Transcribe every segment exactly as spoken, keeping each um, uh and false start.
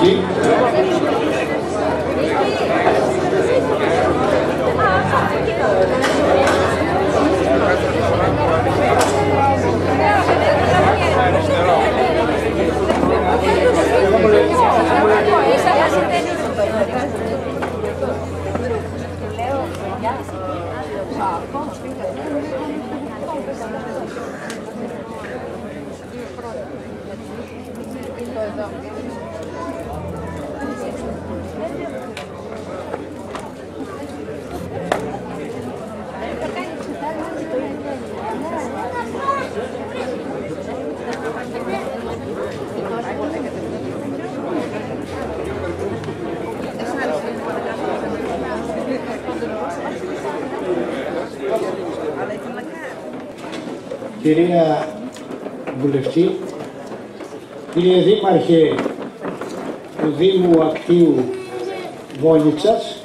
Βουλευτή. Κυρία Βουλευτή, κύριε Δήμαρχε του Δήμου Ακτίου Βόνιτσας,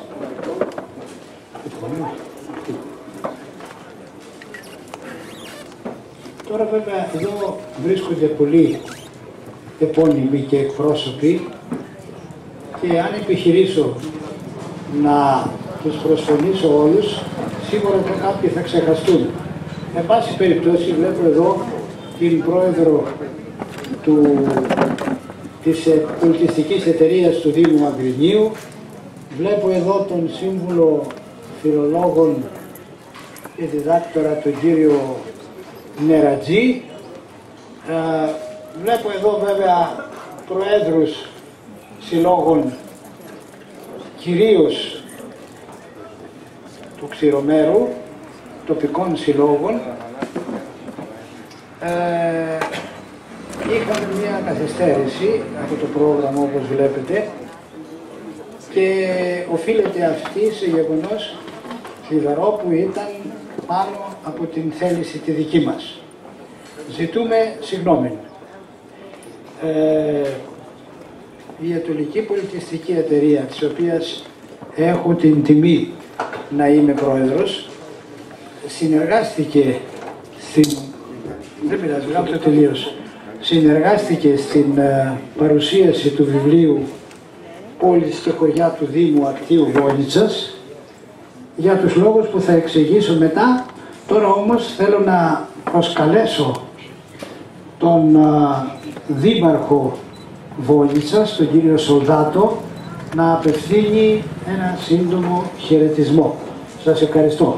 τώρα βέβαια εδώ βρίσκονται πολλοί επώνυμοι και εκπρόσωποι και αν επιχειρήσω να τους προσφωνήσω όλους, σίγουρα κάποιοι θα ξεχαστούν. Εν πάση περιπτώσει βλέπω εδώ την πρόεδρο του, της πολιτιστικής εταιρείας του Δήμου Αγρινίου, βλέπω εδώ τον σύμβουλο φιλολόγων και διδάκτορα τον κύριο Νερατζή, ε, βλέπω εδώ βέβαια προέδρους συλλόγων κυρίως του Ξηρομέρου, τοπικών συλλόγων. Ε, είχαμε μια καθυστέρηση από το πρόγραμμα όπως βλέπετε και οφείλεται αυτή σε γεγονός θλιβερό που ήταν πάνω από την θέληση τη δική μας. Ζητούμε συγγνώμη. Ε, η Ατολική Πολιτιστική Εταιρεία, της οποίας έχω την τιμή να είμαι πρόεδρος, συνεργάστηκε στην, δεν πειράζει, γράψω τελείως, συνεργάστηκε στην uh, παρουσίαση του βιβλίου «Πόλεις και χωριά του Δήμου Ακτίου Βόνιτσας» για τους λόγους που θα εξηγήσω μετά. Τώρα όμως θέλω να προσκαλέσω τον uh, Δήμαρχο Βόνιτσας, τον κύριο Σολδάτο, να απευθύνει ένα σύντομο χαιρετισμό. Σας ευχαριστώ.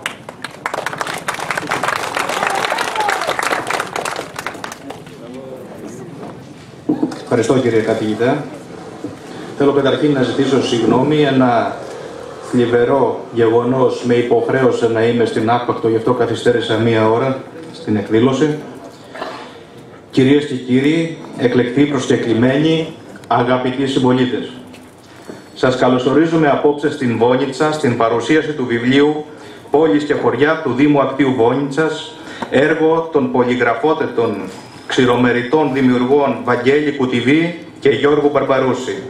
Ευχαριστώ κύριε καθηγητά. Θέλω καταρχήν να ζητήσω συγγνώμη, ένα θλιβερό γεγονός με υποχρέωσε να είμαι στην Άπακτο, γι' αυτό καθυστέρησα μία ώρα στην εκδήλωση. Κυρίες και κύριοι, εκλεκτοί προσκεκλημένοι, αγαπητοί συμπολίτες. Σας καλωσορίζουμε απόψε στην Βόνιτσα, στην παρουσίαση του βιβλίου «Πόλεις και χωριά του Δήμου Ακτίου Βόνιτσας», έργο των πολυγραφότετων ξηρομεριτών δημιουργών Βαγγέλη Κουτιβή και Γιώργου Μπαρμπαρούση.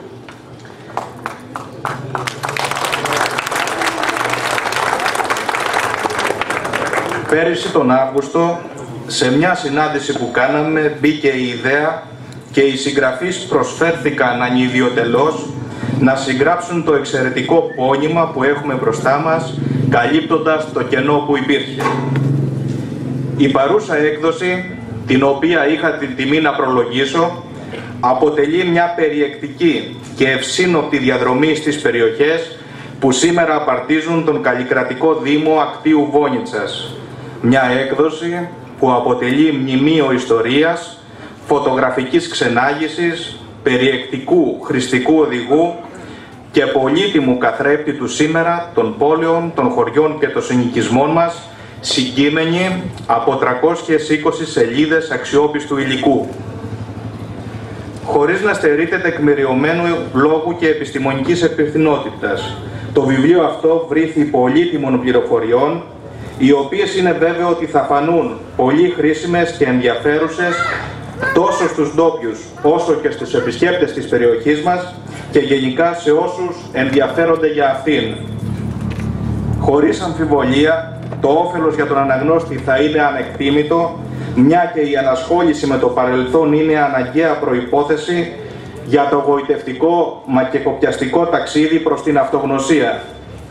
Πέρυσι τον Αύγουστο, σε μια συνάντηση που κάναμε, μπήκε η ιδέα και οι συγγραφείς προσφέρθηκαν ανιδιοτελώς να συγγράψουν το εξαιρετικό πόνημα που έχουμε μπροστά μας, καλύπτοντας το κενό που υπήρχε. Η παρούσα έκδοση, την οποία είχα την τιμή να προλογίσω, αποτελεί μια περιεκτική και ευσύνοπτη διαδρομή στις περιοχές που σήμερα απαρτίζουν τον καλλικρατικό Δήμο Ακτίου Βόνιτσας. Μια έκδοση που αποτελεί μνημείο ιστορίας, φωτογραφικής ξενάγησης, περιεκτικού χρηστικού οδηγού και πολύτιμου καθρέπτη του σήμερα των πόλεων, των χωριών και των συνοικισμών μας, συγκείμενη από τριακόσιες είκοσι σελίδες αξιόπιστου υλικού. Χωρίς να στερείται τεκμηριωμένου λόγου και επιστημονικής υπευθυνότητας, το βιβλίο αυτό βρήθη πολύτιμων πληροφοριών, οι οποίες είναι βέβαιο ότι θα φανούν πολύ χρήσιμες και ενδιαφέρουσες τόσο στους ντόπιους όσο και στους επισκέπτες της περιοχής μας και γενικά σε όσους ενδιαφέρονται για αυτήν. Χωρίς αμφιβολία, το όφελος για τον αναγνώστη θα είναι ανεκτήμητο, μια και η ανασχόληση με το παρελθόν είναι αναγκαία προϋπόθεση για το γοητευτικό μα και κοπιαστικό ταξίδι προς την αυτογνωσία.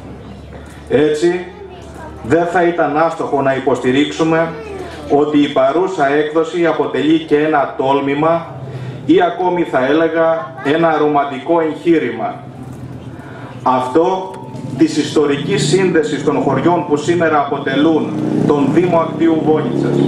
Έτσι, δεν θα ήταν άστοχο να υποστηρίξουμε ότι η παρούσα έκδοση αποτελεί και ένα τόλμημα ή ακόμη θα έλεγα ένα ρομαντικό εγχείρημα. Αυτό της ιστορικής σύνδεσης των χωριών που σήμερα αποτελούν τον Δήμο Ακτίου Βόνιτσας.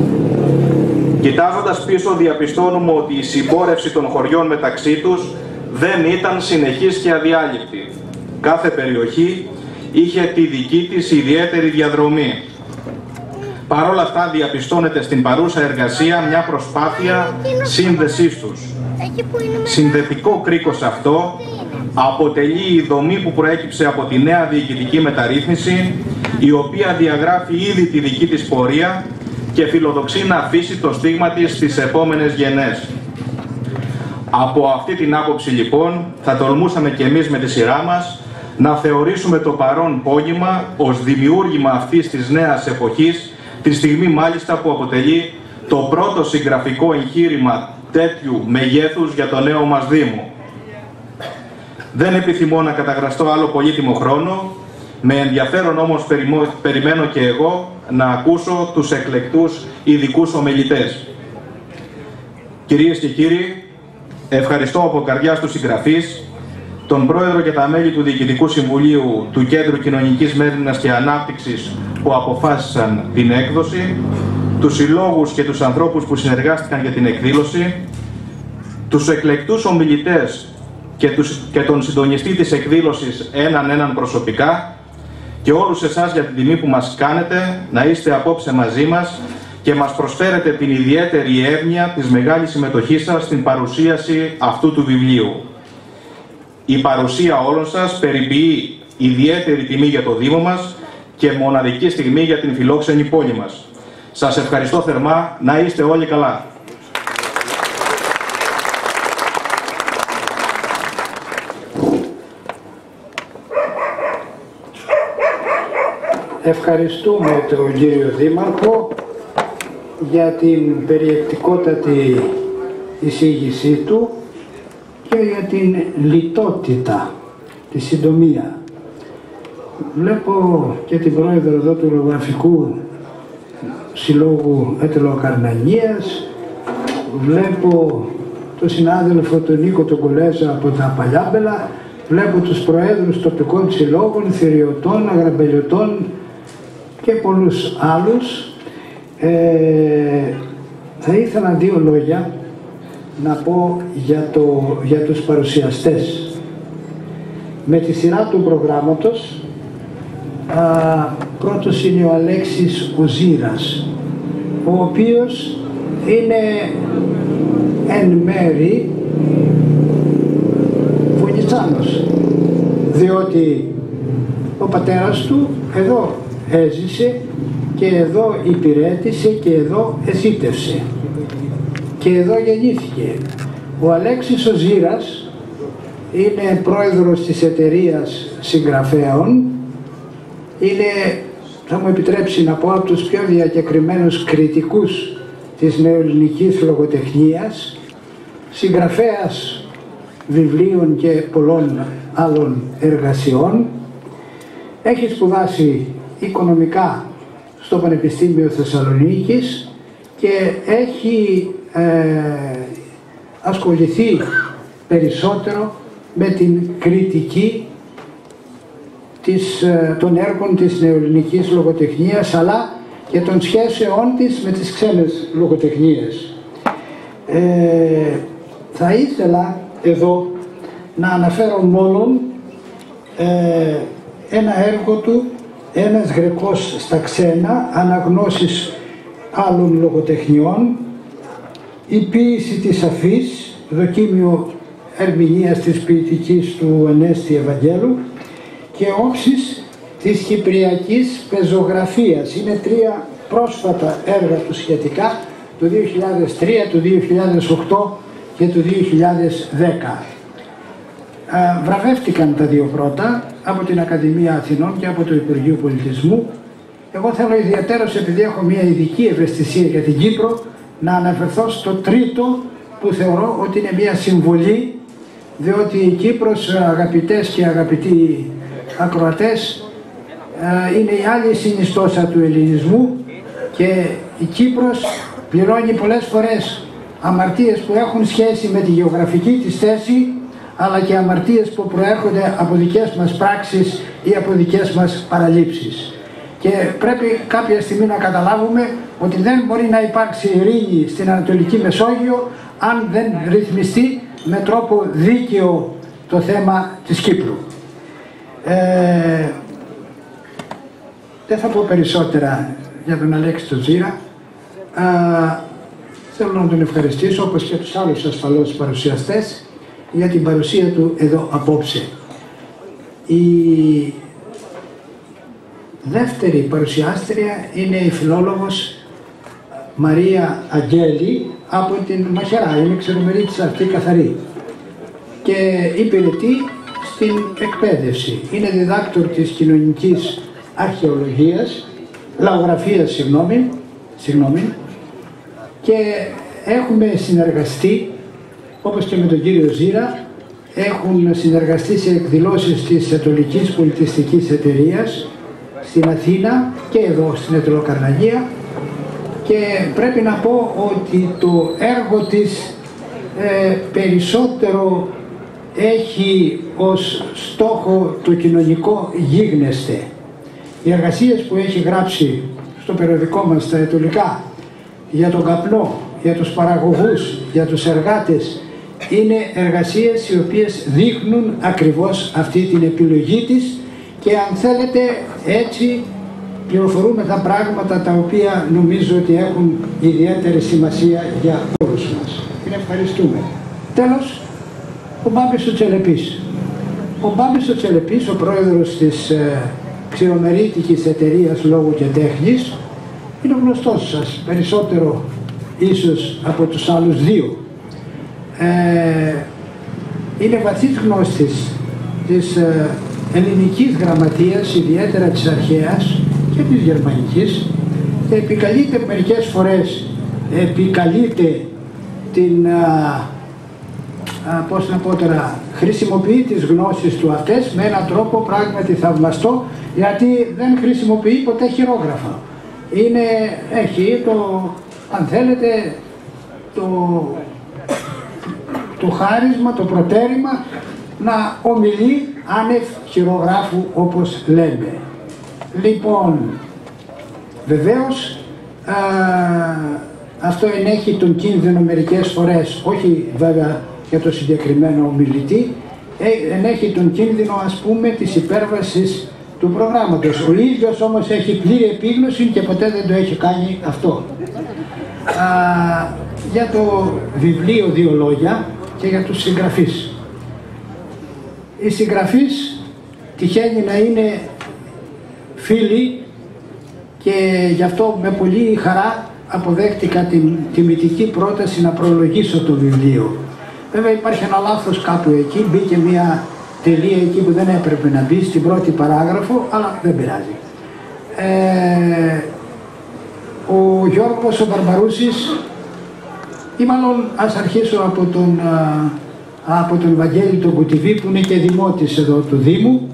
Κοιτάζοντας πίσω διαπιστώνουμε ότι η συμπόρευση των χωριών μεταξύ τους δεν ήταν συνεχής και αδιάλειπτη. Κάθε περιοχή είχε τη δική της ιδιαίτερη διαδρομή. Παρ' όλα αυτά διαπιστώνεται στην παρούσα εργασία μια προσπάθεια σύνδεσής τους. Συνδετικό κρίκος αυτό αποτελεί η δομή που προέκυψε από τη νέα διοικητική μεταρρύθμιση, η οποία διαγράφει ήδη τη δική της πορεία και φιλοδοξεί να αφήσει το στίγμα της στις επόμενες γενές. Από αυτή την άποψη λοιπόν θα τολμούσαμε και εμείς με τη σειρά μας να θεωρήσουμε το παρόν πόνημα ως δημιούργημα αυτής της νέας εποχής, τη στιγμή μάλιστα που αποτελεί το πρώτο συγγραφικό εγχείρημα τέτοιου μεγέθους για το νέο μας Δήμο. Δεν επιθυμώ να καταγραστώ άλλο πολύτιμο χρόνο, με ενδιαφέρον όμως περιμένω και εγώ να ακούσω τους εκλεκτούς ειδικούς ομιλητές. Κυρίες και κύριοι, ευχαριστώ από καρδιάς τους συγγραφείς, τον Πρόεδρο και τα μέλη του Διοικητικού Συμβουλίου του Κέντρου Κοινωνικής Μέριμνας και Ανάπτυξης που αποφάσισαν την έκδοση, τους συλλόγους και τους ανθρώπους που συνεργάστηκαν για την εκδήλωση, τους εκλεκτούς ομιλητές και, τους, και τον συντονιστή της εκδήλωσης έναν έναν προσωπικά και όλους εσάς για την τιμή που μας κάνετε να είστε απόψε μαζί μας και μας προσφέρετε την ιδιαίτερη εύνοια της μεγάλης συμμετοχής σας στην παρουσίαση αυτού του βιβλίου. Η παρουσία όλων σας περιποιεί ιδιαίτερη τιμή για το Δήμο μας και μοναδική στιγμή για την φιλόξενη πόλη μας. Σας ευχαριστώ θερμά, να είστε όλοι καλά. Ευχαριστούμε τον κύριο Δήμαρχο για την περιεκτικότατη εισήγησή του και για την λιτότητα, τη συντομία. Βλέπω και την πρόεδρο εδώ του Λογογραφικού Συλλόγου Έτελο-Καρνανίας, βλέπω τον συνάδελφο τον Νίκο τον Κουλέζα από τα Παλιάμπελα, βλέπω τους προέδρους τοπικών συλλόγων, θηριωτών, αγραμπελιωτών και πολλούς άλλους. Ε, θα ήθελα δύο λόγια να πω για, το, για τους παρουσιαστές. Με τη σειρά του προγράμματος, α, πρώτος είναι ο Αλέξης Οζήρας, ο οποίος είναι εν μέρη Βονιτσάνος, διότι ο πατέρας του εδώ έζησε και εδώ υπηρέτησε και εδώ εσύτευσε και εδώ γεννήθηκε. Ο Αλέξης Οζήρας είναι πρόεδρος της εταιρείας συγγραφέων, είναι, θα μου επιτρέψει να πω, από τους πιο διακεκριμένους κριτικούς της νεοελληνικής λογοτεχνίας, συγγραφέας βιβλίων και πολλών άλλων εργασιών. Έχει σπουδάσει οικονομικά στο Πανεπιστήμιο Θεσσαλονίκης και έχει ε, ασχοληθεί περισσότερο με την κριτική της, ε, των έργων της νεοελληνικής λογοτεχνίας, αλλά και των σχέσεών της με τις ξένες λογοτεχνίες. Ε, θα ήθελα εδώ να αναφέρω μόνον ε, ένα έργο του, ένας Γρεκός στα ξένα, αναγνώσεις άλλων λογοτεχνιών, η ποίηση της Αφής, δοκίμιο ερμηνείας της ποιητικής του Ανέστη Ευαγγέλου, και όψεις της Κυπριακής Πεζογραφίας. Είναι τρία πρόσφατα έργα του σχετικά, του δύο χιλιάδες τρία, του δύο χιλιάδες οκτώ και του δύο χιλιάδες δέκα. Ε, βραβεύτηκαν τα δύο πρώτα από την Ακαδημία Αθηνών και από το Υπουργείο Πολιτισμού. Εγώ θέλω ιδιαίτερως, επειδή έχω μια ειδική ευαισθησία για την Κύπρο, να αναφερθώ στο τρίτο, που θεωρώ ότι είναι μια συμβολή διότι η Κύπρος, αγαπητές και αγαπητοί ακροατές, είναι η άλλη συνιστόσα του ελληνισμού και η Κύπρος πληρώνει πολλές φορές αμαρτίες που έχουν σχέση με τη γεωγραφική της θέση, αλλά και αμαρτίες που προέρχονται από δικές μας πράξεις ή από δικές μας παραλήψεις. Και πρέπει κάποια στιγμή να καταλάβουμε ότι δεν μπορεί να υπάρξει ειρήνη στην Ανατολική Μεσόγειο αν δεν ρυθμιστεί με τρόπο δίκαιο το θέμα της Κύπρου. Ε, δεν θα πω περισσότερα για τον Αλέξη τον Τζίρα. Ε, θέλω να τον ευχαριστήσω, όπως και τους άλλους ασφαλώς παρουσιαστές, για την παρουσία του εδώ απόψε. Η δεύτερη παρουσιάστρια είναι η φιλόλογος Μαρία Αγγέλη από την Μαχαιρά, είναι ξενομερίτησα αυτή καθαρή και υπηρετεί στην εκπαίδευση. Είναι διδάκτορ της κοινωνικής αρχαιολογίας, λαογραφίας, συγγνώμη, συγγνώμη, και έχουμε συνεργαστεί, όπως και με τον κύριο Ζήρα, έχουν συνεργαστεί σε εκδηλώσεις της Ετωλικής Πολιτιστικής Εταιρείας στην Αθήνα και εδώ στην Ετωλοκαρναγία, και πρέπει να πω ότι το έργο της ε, περισσότερο έχει ως στόχο το κοινωνικό γίγνεσθε. Οι εργασίες που έχει γράψει στο περιοδικό μας τα Ετωλικά για τον καπνό, για τους παραγωγούς, για τους εργάτες, είναι εργασίες οι οποίες δείχνουν ακριβώς αυτή την επιλογή της και αν θέλετε έτσι πληροφορούμε τα πράγματα τα οποία νομίζω ότι έχουν ιδιαίτερη σημασία για όλους μας. Την ευχαριστούμε. Τέλος, ο Μπάμπης ο Τσελεπής. Ο Μπάμπης ο Τσελεπής, ο πρόεδρος της ε, ξηρομερίτικης εταιρείας λόγου και τέχνης, είναι γνωστός σας, περισσότερο ίσως από τους άλλους δύο. Ε, είναι βαθύς γνώστης της ε, ελληνικής γραμματείας, ιδιαίτερα της αρχαίας και της γερμανικής, και επικαλείται μερικές φορές, επικαλείται την, α, α, πώς να πω τώρα, χρησιμοποιεί τις γνώσεις του αυτές με έναν τρόπο πράγματι θαυμαστό, γιατί δεν χρησιμοποιεί ποτέ χειρόγραφα. Είναι, έχει το, αν θέλετε, το, το χάρισμα, το προτέρημα να ομιλεί άνευ χειρογράφου, όπως λέμε. Λοιπόν, βεβαίως α, αυτό ενέχει τον κίνδυνο μερικές φορές, όχι βέβαια για το συγκεκριμένο ομιλητή, ενέχει τον κίνδυνο, ας πούμε, της υπέρβασης του προγράμματος. Ο ίδιος όμως έχει πλήρη επίγνωση και ποτέ δεν το έχει κάνει αυτό. Α, για το βιβλίο δύο λόγια και για τους συγγραφείς. Οι συγγραφείς τυχαίνει να είναι φίλοι και γι' αυτό με πολύ χαρά αποδέχτηκα την τιμητική πρόταση να προλογίσω το βιβλίο. Βέβαια υπάρχει ένα λάθος κάπου εκεί, μπήκε μια τελεία εκεί που δεν έπρεπε να μπει στην πρώτη παράγραφο, αλλά δεν πειράζει. Ε, ο Γιώργος ο Μπαρμπαρούσης, ή μάλλον ας αρχίσω από τον, από τον Βαγγέλη τον Κουτιβή, που είναι και δημότης εδώ του Δήμου.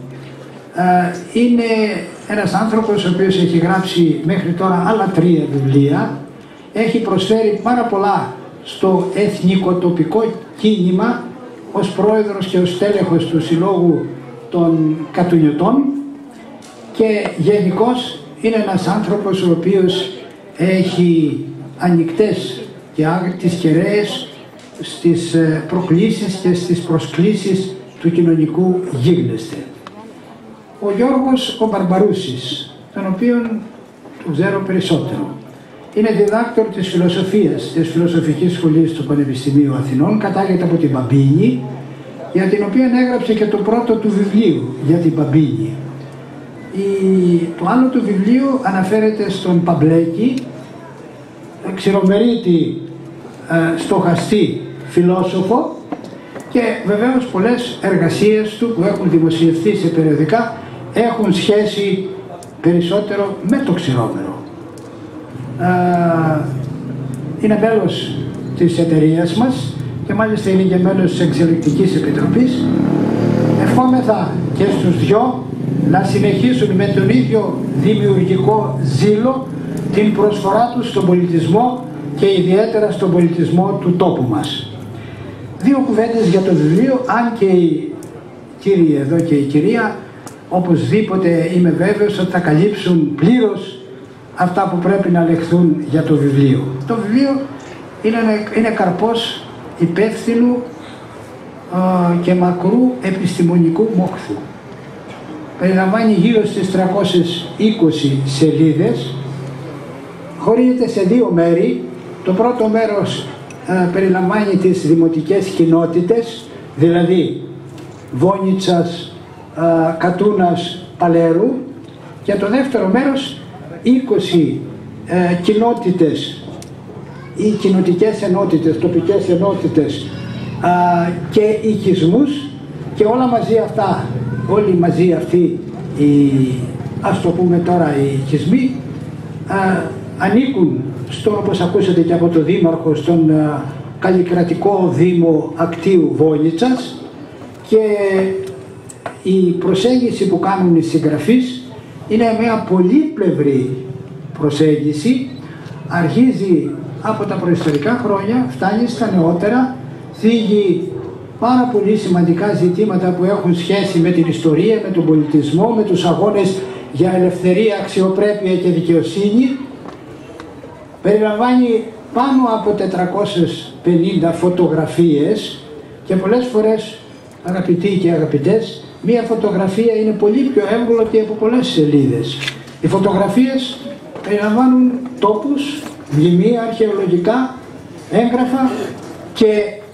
Είναι ένας άνθρωπος ο οποίος έχει γράψει μέχρι τώρα άλλα τρία βιβλία, έχει προσφέρει πάρα πολλά στο εθνικοτοπικό κίνημα ως πρόεδρος και ως τέλεχος του Συλλόγου των Κατουνιωτών, και γενικώς είναι ένας άνθρωπος ο οποίος έχει ανοιχτές και άγριτες κεραίες στις προκλήσεις και στις προσκλήσεις του κοινωνικού γίγνεσθε. Ο Γιώργος ο Μπαρμπαρούσης, τον οποίον τον ξέρω περισσότερο, είναι διδάκτορ της φιλοσοφίας της Φιλοσοφικής Σχολής του Πανεπιστημίου Αθηνών, κατάγεται από την Μπαμπίνη, για την οποία έγραψε και το πρώτο του βιβλίο για την Μπαμπίνη. Η, το άλλο του βιβλίο αναφέρεται στον Παμπλέκη, ξηρομερίτη ε, στοχαστή φιλόσοφο, και βεβαίως πολλές εργασίες του που έχουν δημοσιευθεί σε περιοδικά έχουν σχέση περισσότερο με το ξηρόμερο. Ε, είναι μέλος της εταιρείας μας και και μάλιστα είναι και μέλος της Εξελικτικής Επιτροπής. Ευχόμεθα και στους δυο να συνεχίσουν με τον ίδιο δημιουργικό ζήλο την προσφορά τους στον πολιτισμό και ιδιαίτερα στον πολιτισμό του τόπου μας. Δύο κουβέντες για το βιβλίο, αν και οι κύριοι εδώ και η κυρία οπωσδήποτε είμαι βέβαιος ότι θα καλύψουν πλήρως αυτά που πρέπει να λεχθούν για το βιβλίο. Το βιβλίο είναι, είναι καρπός υπεύθυνου α, και μακρού επιστημονικού μόχθου. Περιλαμβάνει γύρω στις τριακόσιες είκοσι σελίδες, χωρίζεται σε δύο μέρη. Το πρώτο μέρος α, περιλαμβάνει τις δημοτικές κοινότητες, δηλαδή Βόνιτσας, α, Κατούνας, Παλαίρου, και το δεύτερο μέρος είκοσι ε, κοινότητες ή κοινοτικές ενότητες, τοπικές ενότητες α, και οικισμούς, και όλα μαζί αυτά, όλοι μαζί αυτοί οι, ας το πούμε τώρα, οι οικισμοί α, ανήκουν στον, όπως ακούσατε και από το Δήμαρχο, στον α, καλλικρατικό Δήμο Ακτίου Βόνιτσας, και η προσέγγιση που κάνουν οι συγγραφείς είναι μια πολύπλευρη προσέγγιση, αρχίζει από τα προϊστορικά χρόνια, φτάνει στα νεότερα, θίγει πάρα πολύ σημαντικά ζητήματα που έχουν σχέση με την ιστορία, με τον πολιτισμό, με τους αγώνες για ελευθερία, αξιοπρέπεια και δικαιοσύνη. Περιλαμβάνει πάνω από τετρακόσιες πενήντα φωτογραφίες και πολλές φορές, αγαπητοί και αγαπητές, μία φωτογραφία είναι πολύ πιο εύγλωτη από πολλές σελίδες. Οι φωτογραφίες περιλαμβάνουν τόπους, μνημεία, αρχαιολογικά έγγραφα και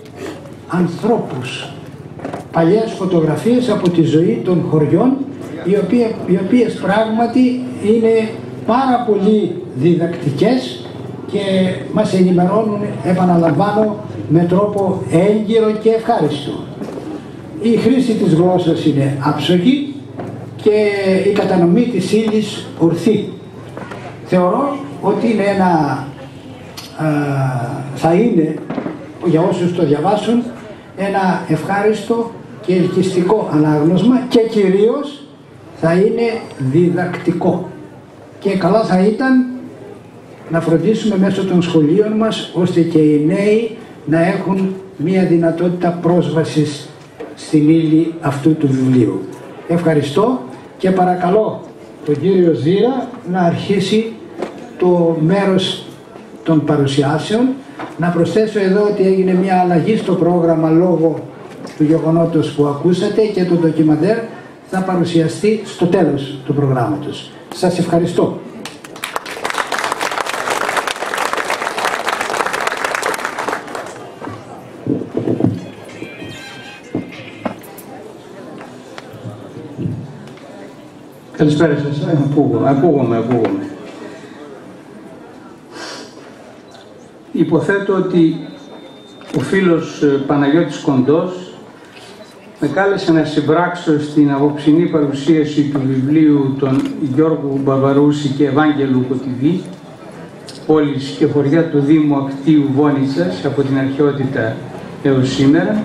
ανθρώπους. Παλιές φωτογραφίες από τη ζωή των χωριών, οι οποίες, οι οποίες πράγματι είναι πάρα πολύ διδακτικές και μας ενημερώνουν, επαναλαμβάνω, με τρόπο έγκυρο και ευχάριστο. Η χρήση της γλώσσας είναι άψογη και η κατανομή της ύλης ορθή. Θεωρώ ότι είναι ένα, α, θα είναι για όσους το διαβάσουν ένα ευχάριστο και ελκυστικό ανάγνωσμα, και κυρίως θα είναι διδακτικό. Και καλά θα ήταν να φροντίσουμε μέσω των σχολείων μας ώστε και οι νέοι να έχουν μία δυνατότητα πρόσβασης στην ύλη αυτού του βιβλίου. Ευχαριστώ και παρακαλώ τον κύριο Ζήρα να αρχίσει το μέρος των παρουσιάσεων. Να προσθέσω εδώ ότι έγινε μια αλλαγή στο πρόγραμμα λόγω του γεγονότος που ακούσατε, και το ντοκιμαντέρ θα παρουσιαστεί στο τέλος του προγράμματος. Σας ευχαριστώ. Καλησπέρα σας. Ακούγομαι, ακούγομαι, ακούγομαι. Υποθέτω ότι ο φίλος Παναγιώτης Κοντός με κάλεσε να συμπράξω στην απόψινή παρουσίαση του βιβλίου των Γιώργου Μπαβαρούση και Ευάγγελου Κωτηβή, πόλης και χωριά του Δήμου Ακτίου Βόνιτσας από την αρχαιότητα έως σήμερα.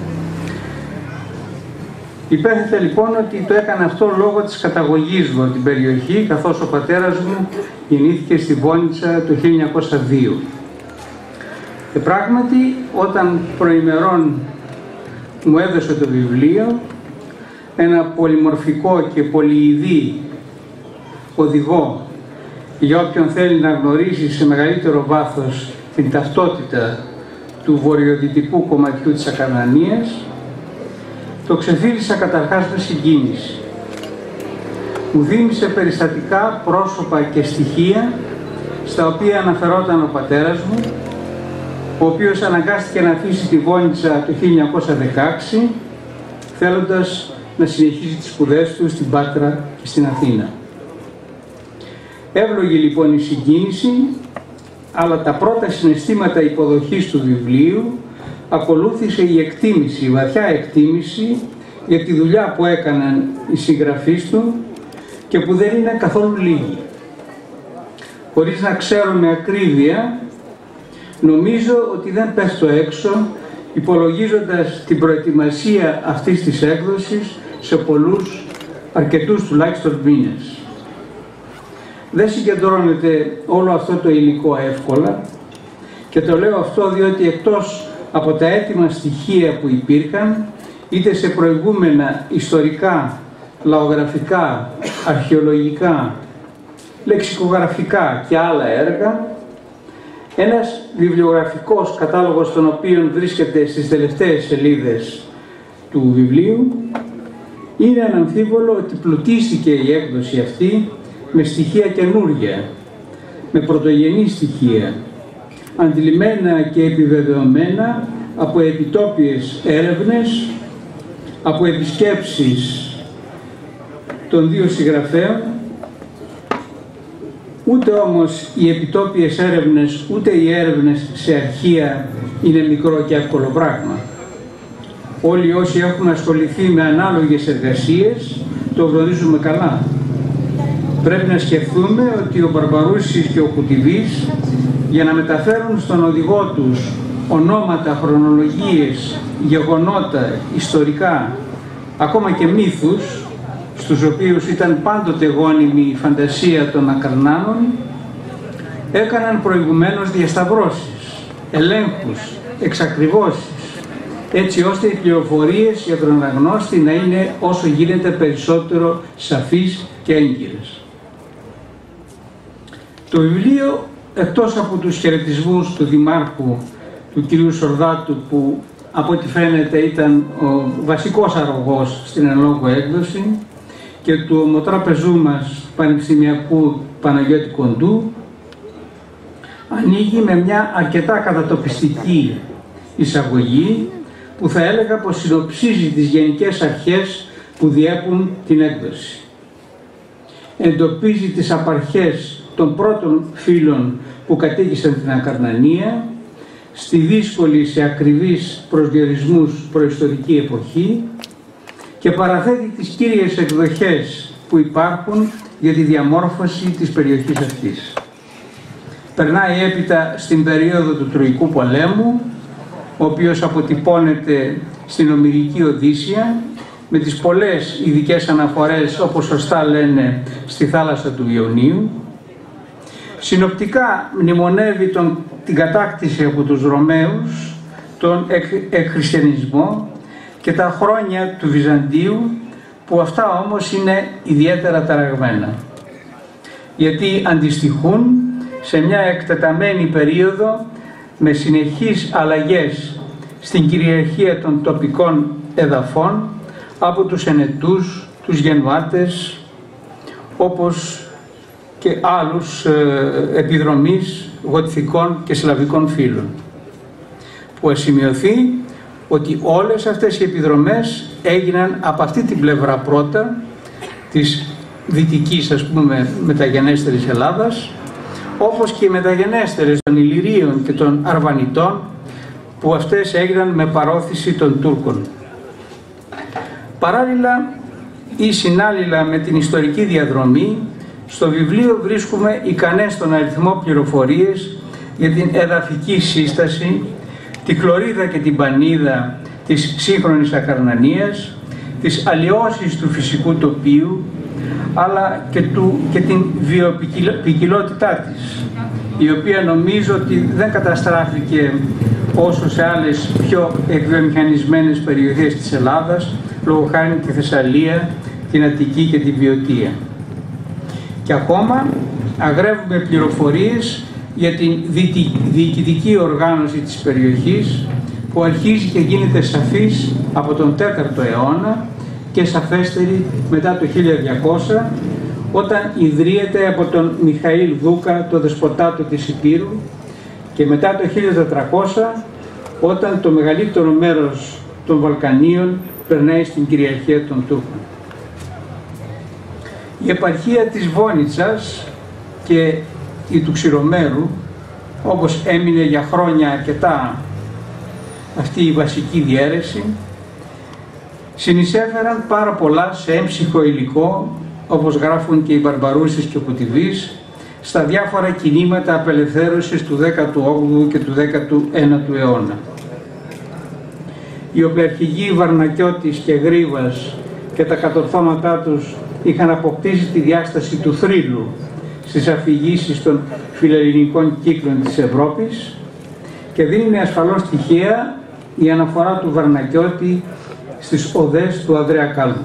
Υπέθετε λοιπόν ότι το έκανα αυτό λόγω της καταγωγής μου από την περιοχή, καθώς ο πατέρας μου γεννήθηκε στη Βόνιτσα το χίλια εννιακόσια δύο. Και πράγματι, όταν προημερών μου έδωσε το βιβλίο, ένα πολυμορφικό και πολυειδή οδηγό για όποιον θέλει να γνωρίσει σε μεγαλύτερο βάθος την ταυτότητα του βορειοδυτικού κομματιού της Ακαρνανίας, το ξεφύλισα καταρχάς με συγκίνηση. Μου δίμησε περιστατικά, πρόσωπα και στοιχεία στα οποία αναφερόταν ο πατέρας μου, ο οποίος αναγκάστηκε να αφήσει τη Βόνιτσα το χίλια εννιακόσια δεκαέξι, θέλοντας να συνεχίσει τις σπουδές του στην Πάτρα και στην Αθήνα. Εύλογη λοιπόν η συγκίνηση, αλλά τα πρώτα συναισθήματα υποδοχής του βιβλίου ακολούθησε η εκτίμηση, η βαθιά εκτίμηση για τη δουλειά που έκαναν οι συγγραφείς του και που δεν είναι καθόλου λίγοι. Χωρίς να ξέρω με ακρίβεια, νομίζω ότι δεν πέφτω έξω υπολογίζοντας την προετοιμασία αυτής της έκδοσης σε πολλούς, αρκετούς τουλάχιστον μήνες. Δεν συγκεντρώνεται όλο αυτό το υλικό εύκολα και το λέω αυτό διότι εκτός από τα έτοιμα στοιχεία που υπήρχαν, είτε σε προηγούμενα ιστορικά, λαογραφικά, αρχαιολογικά, λεξικογραφικά και άλλα έργα, ένας βιβλιογραφικός κατάλογος των οποίων βρίσκεται στις τελευταίες σελίδες του βιβλίου, είναι αναμφίβολο ότι πλουτίστηκε η έκδοση αυτή με στοιχεία καινούργια, με πρωτογενή στοιχεία, αντιλημμένα και επιβεβαιωμένα από επιτόπιες έρευνες, από επισκέψεις των δύο συγγραφέων. Ούτε όμως οι επιτόπιες έρευνες, ούτε οι έρευνες σε αρχεία είναι μικρό και εύκολο πράγμα. Όλοι όσοι έχουμε ασχοληθεί με ανάλογες εργασίες το γνωρίζουμε καλά. Πρέπει να σκεφτούμε ότι ο Μπαρμπαρούσης και ο Κουτιβής, για να μεταφέρουν στον οδηγό τους ονόματα, χρονολογίες, γεγονότα, ιστορικά, ακόμα και μύθους, στους οποίους ήταν πάντοτε γόνιμη η φαντασία των Ακαρνάνων, έκαναν προηγουμένως διασταυρώσεις, ελέγχους, εξακριβώσεις, έτσι ώστε οι πληροφορίες για τον αναγνώστη να είναι όσο γίνεται περισσότερο σαφείς και έγκυρες. Το βιβλίο, εκτός από τους χαιρετισμούς του Δημάρχου, του κυρίου Σορδάτου, που από ό,τι φαίνεται ήταν ο βασικός αρρωγός στην εν λόγω έκδοση, και του ομοτράπεζού μας πανεπιστημιακού Παναγιώτη Κοντού, ανοίγει με μια αρκετά κατατοπιστική εισαγωγή που θα έλεγα πως συνοψίζει τις γενικές αρχές που διέπουν την έκδοση. Εντοπίζει τις απαρχές των πρώτων φύλων που κατοίκησαν την Ακαρνανία στη δύσκολη σε ακριβείς προσδιορισμούς προϊστορική εποχή και παραθέτει τις κύριες εκδοχές που υπάρχουν για τη διαμόρφωση της περιοχής αυτής. Περνάει έπειτα στην περίοδο του Τροϊκού Πολέμου, ο οποίος αποτυπώνεται στην Ομηρική Οδύσσεια, με τις πολλές ειδικές αναφορές, όπως σωστά λένε, στη θάλασσα του Ιωνίου. Συνοπτικά μνημονεύει τον, την κατάκτηση από τους Ρωμαίους, τον εκ, εκχριστιανισμό και τα χρόνια του Βυζαντίου, που αυτά όμως είναι ιδιαίτερα ταραγμένα, γιατί αντιστοιχούν σε μια εκτεταμένη περίοδο με συνεχείς αλλαγές στην κυριαρχία των τοπικών εδαφών από τους Ενετούς, τους Γενουάτες, όπως και άλλους ε, επιδρομείς γοτθικών και σλαβικών φύλων, που ασημειωθεί ότι όλες αυτές οι επιδρομές έγιναν από αυτή την πλευρά πρώτα της δυτικής, ας πούμε, μεταγενέστερης Ελλάδας, όπως και οι μεταγενέστερες των Ηλυρίων και των Αρβανιτών, που αυτές έγιναν με παρόθηση των Τούρκων. Παράλληλα ή συνάλληλα με την ιστορική διαδρομή, στο βιβλίο βρίσκουμε ικανές στον αριθμό πληροφορίες για την εδαφική σύσταση, τη χλωρίδα και την πανίδα της σύγχρονης Ακαρνανίας, τις αλλοιώσεις του φυσικού τοπίου, αλλά και, του, και την βιοποικιλότητά της, η οποία νομίζω ότι δεν καταστράφηκε όσο σε άλλες πιο εκβιομηχανισμένες περιοχές της Ελλάδας, λόγω χάρη τη Θεσσαλία, την Αττική και την Βιωτία. Και ακόμα αγρεύουμε πληροφορίες για την διοικητική οργάνωση της περιοχής, που αρχίζει και γίνεται σαφής από τον τέταρτο αιώνα και σαφέστερη μετά το χίλια διακόσια, όταν ιδρύεται από τον Μιχαήλ Δούκα, το δεσποτάτο της Υπήρου, και μετά το χίλια τετρακόσια, όταν το μεγαλύτερο μέρος των Βαλκανίων περνάει στην κυριαρχία των Τούρκων. Η επαρχία της Βόνιτσας και η του Ξηρομέρου, όπως έμεινε για χρόνια αρκετά αυτή η βασική διαίρεση, συνεισέφεραν πάρα πολλά σε έμψυχο υλικό, όπως γράφουν και οι Μπαρμπαρούσης και ο Κουτιβής, στα διάφορα κινήματα απελευθέρωσης του δέκατου όγδοου και του δέκατου ένατου αιώνα. οι οπλαρχηγοί Βαρνακιώτης και Γρήβας και τα κατορθώματά τους είχαν αποκτήσει τη διάσταση του θρύλου στις αφηγήσεις των φιλελληνικών κύκλων της Ευρώπης, και δίνει ασφαλώς τυχαία η αναφορά του Βαρνακιώτη στις οδές του Ανδρέα Κάλβου.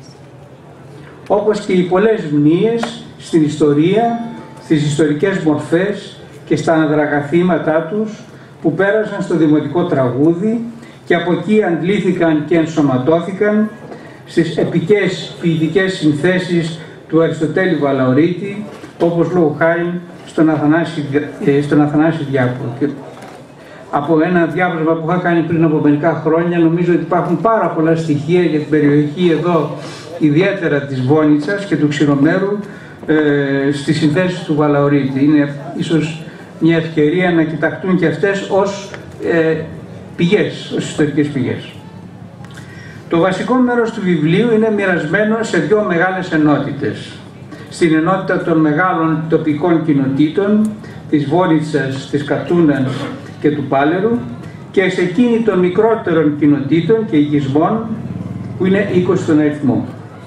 Όπως και οι πολλές μνήες στην ιστορία, στις ιστορικές μορφές και στα αναδραγαθήματά τους που πέρασαν στο δημοτικό τραγούδι και από εκεί αντλήθηκαν και ενσωματώθηκαν στις επικές ποιητικές συνθέσεις του Αριστοτέλη Βαλαωρίτη, όπως λόγου χάριν στον Αθανάση, στον Αθανάση Διάκο. Και από ένα διάβασμα που είχα κάνει πριν από μερικά χρόνια, νομίζω ότι υπάρχουν πάρα πολλά στοιχεία για την περιοχή εδώ, ιδιαίτερα της Βόνιτσας και του Ξηρομέρου, ε, στις συνθέσεις του Βαλαωρίτη. Είναι ίσως μια ευκαιρία να κοιταχτούν και αυτές ως ε, πηγές, ως ιστορικές πηγές. Το βασικό μέρος του βιβλίου είναι μοιρασμένο σε δύο μεγάλες ενότητες. Στην ενότητα των μεγάλων τοπικών κοινοτήτων, της Βόνιτσας, της Κατούνας και του Πάλερου, και σε εκείνη των μικρότερων κοινοτήτων και οικισμών, που είναι είκοσι στον αριθμό.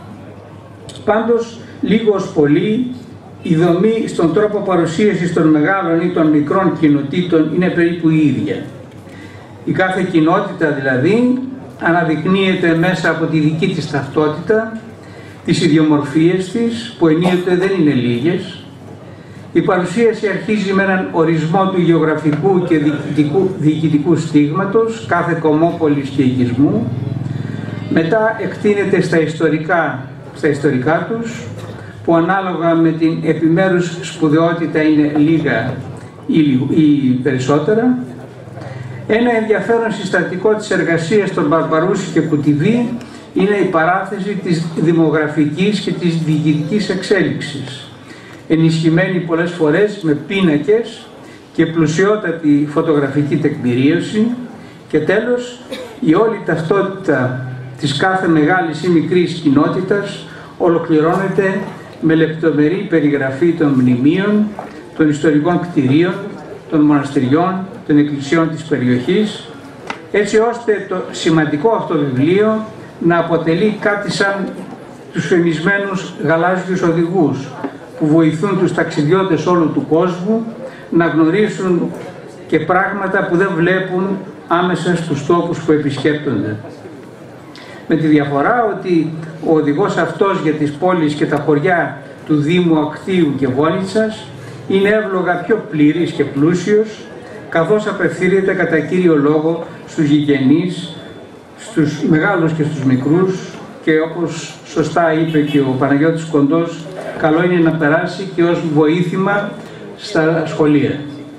Πάντως, λίγος πολύ, η δομή στον τρόπο παρουσίασης των μεγάλων ή των μικρών κοινοτήτων είναι περίπου η ίδια. Η κάθε κοινότητα δηλαδή αναδεικνύεται μέσα από τη δική της ταυτότητα, τις ιδιομορφίες της, που ενίοτε δεν είναι λίγες. Η παρουσίαση αρχίζει με έναν ορισμό του γεωγραφικού και διοικητικού, διοικητικού στίγματος κάθε κομμόπολης και οικισμού. Μετά εκτείνεται στα ιστορικά, στα ιστορικά τους, που ανάλογα με την επιμέρους σπουδαιότητα είναι λίγα ή, ή περισσότερα. Ένα ενδιαφέρον συστατικό της εργασίας των Μπαρμπαρούση και Κουτιβή είναι η παράθεση της δημογραφικής και της διοικητικής εξέλιξης, ενισχυμένη πολλές φορές με πίνακες και πλουσιότατη φωτογραφική τεκμηρίωση, και τέλος η όλη ταυτότητα της κάθε μεγάλης ή μικρής κοινότητας ολοκληρώνεται με λεπτομερή περιγραφή των μνημείων, των ιστορικών κτηρίων, των μοναστηριών, των εκκλησιών της περιοχής, έτσι ώστε το σημαντικό αυτό βιβλίο να αποτελεί κάτι σαν τους φημισμένους γαλάζιους οδηγούς που βοηθούν τους ταξιδιώτες όλου του κόσμου να γνωρίσουν και πράγματα που δεν βλέπουν άμεσα στους τόπους που επισκέπτονται. Με τη διαφορά ότι ο οδηγός αυτός για τις πόλεις και τα χωριά του Δήμου Ακτίου και Βόνιτσας είναι εύλογα πιο πλήρης και πλούσιος, καθώς απευθύνεται κατά κύριο λόγο στους γηγενείς, στους μεγάλους και στους μικρούς, και όπως σωστά είπε και ο Παναγιώτης Κοντός, καλό είναι να περάσει και ως βοήθημα στα σχολεία.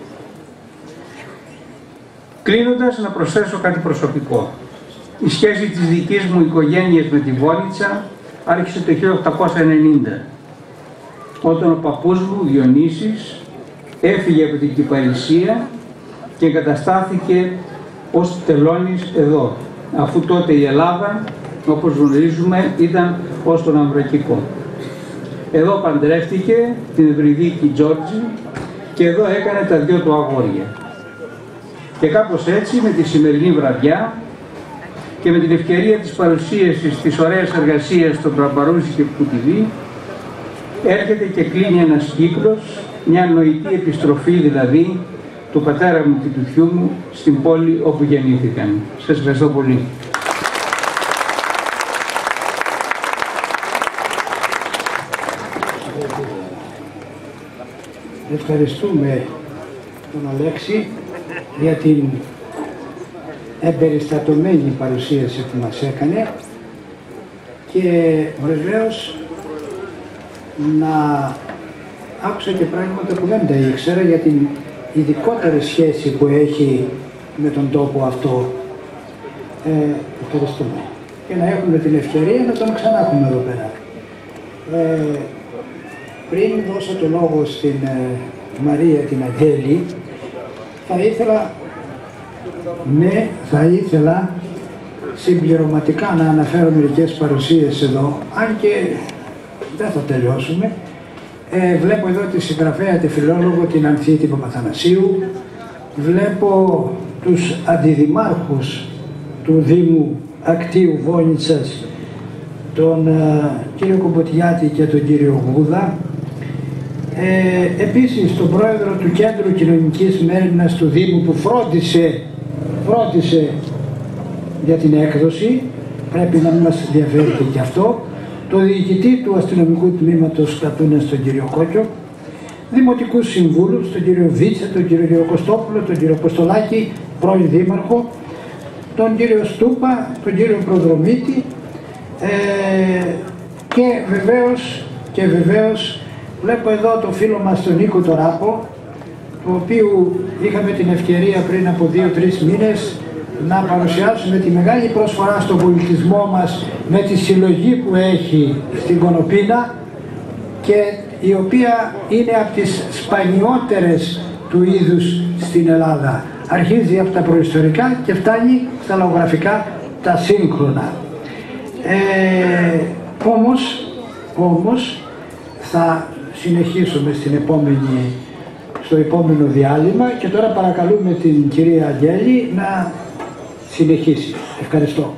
Κλείνοντας, να προσθέσω κάτι προσωπικό. Η σχέση της δικής μου οικογένειας με τη Βόνιτσα άρχισε το χίλια οκτακόσια ενενήντα, όταν ο παππούς μου, Διονύσης, έφυγε από την Κυπαρισία και εγκαταστάθηκε ως τελώνης εδώ, αφού τότε η Ελλάδα, όπως γνωρίζουμε, ήταν ως τον Αμβρακικό. Εδώ παντρεύτηκε την Ευρυδίκη Τζόρτζη και εδώ έκανε τα δυο του αγόρια. Και κάπως έτσι, με τη σημερινή βραδιά και με την ευκαιρία της παρουσίασης της ωραίας εργασίας των Μπαρμπαρούση και Κουτιβή, έρχεται και κλείνει ένας κύκλος, μια νοητή επιστροφή δηλαδή του πατέρα μου και του θειού μου στην πόλη όπου γεννήθηκαν. Σας ευχαριστώ πολύ. Ευχαριστούμε τον Αλέξη για την εμπεριστατωμένη παρουσίαση που μας έκανε και βεβαίως να άκουσα και πράγματα που δεν τα ήξερα για την ειδικότερη σχέση που έχει με τον τόπο αυτό. Ε, ευχαριστούμε. Και να έχουμε την ευκαιρία να τον ξανά έχουμε εδώ πέρα. Ε, πριν δώσω το λόγο στην ε, Μαρία την Αγγέλη, θα ήθελα, ναι, θα ήθελα συμπληρωματικά να αναφέρω μερικές παρουσίες εδώ, αν και δεν θα τελειώσουμε. Ε, βλέπω εδώ τη συγγραφέα, τη φιλόλογο, την Ανθίτη Παπαθανασίου. Βλέπω τους αντιδημάρχους του Δήμου Ακτίου Βόνιτσας, τον uh, κύριο Κομποτιάτη και τον κύριο Γούδα. Ε, επίσης τον πρόεδρο του Κέντρου Κοινωνικής Μέριμνας του Δήμου που φρόντισε, φρόντισε για την έκδοση, πρέπει να μην μας ενδιαφέρει και αυτό, το διοικητή του αστυνομικού τμήματος Κατούνας τον κύριο Κόκκιο, δημοτικούς συμβούλους, τον κύριο Βίτσα, τον κύριο Κωστόπουλο, τον κύριο Κωστολάκη, πρώην δήμαρχο, τον κύριο Στούπα, τον κύριο Προδρομίτη ε, και βεβαίως, και βεβαίως βλέπω εδώ τον φίλο μας τον Νίκο Τωράπο, του οποίου είχαμε την ευκαιρία πριν από δύο-τρεις μήνες να παρουσιάσουμε τη μεγάλη προσφορά στον πολιτισμό μας με τη συλλογή που έχει στην Κονοπίνα και η οποία είναι από τις σπανιότερες του είδους στην Ελλάδα. Αρχίζει από τα προϊστορικά και φτάνει στα λαογραφικά τα σύγχρονα. Ε, όμως, όμως θα συνεχίσουμε στην επόμενη, στο επόμενο διάλειμμα και τώρα παρακαλούμε την κυρία Αγγέλη να συνεχίσει. Ευχαριστώ.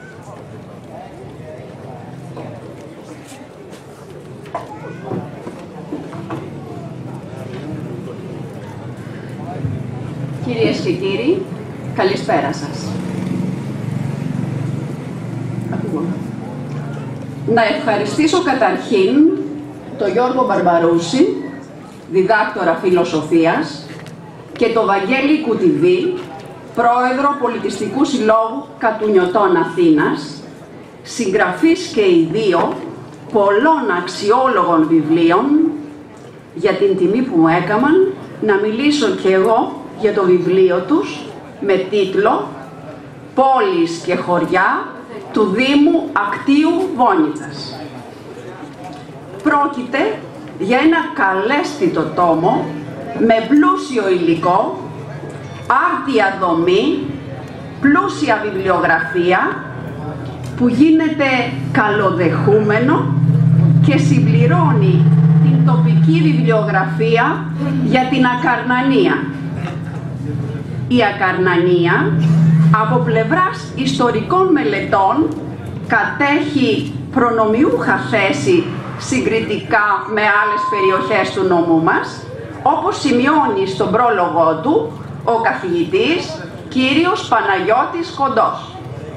Κυρίες και κύριοι, καλησπέρα σας. Να ευχαριστήσω καταρχήν τον Γιώργο Μπαρμπαρούση, διδάκτορα φιλοσοφίας, και τον Βαγγέλη Κουτιβή, πρόεδρο Πολιτιστικού Συλλόγου Κατουνιωτών Αθήνας, συγγραφείς και οι δύο πολλών αξιόλογων βιβλίων, για την τιμή που μου έκαναν να μιλήσω και εγώ για το βιβλίο τους με τίτλο «Πόλεις και χωριά του Δήμου Ακτίου Βόνιτσας». Πρόκειται για ένα καλέσθητο τόμο με πλούσιο υλικό, άρτια δομή, πλούσια βιβλιογραφία που γίνεται καλοδεχούμενο και συμπληρώνει την τοπική βιβλιογραφία για την Ακαρνανία. Η Ακαρνανία από πλευράς ιστορικών μελετών κατέχει προνομιούχα θέση συγκριτικά με άλλες περιοχές του νομού μας, όπως σημειώνει στον πρόλογο του ο καθηγητής κύριος Παναγιώτης Κοντός.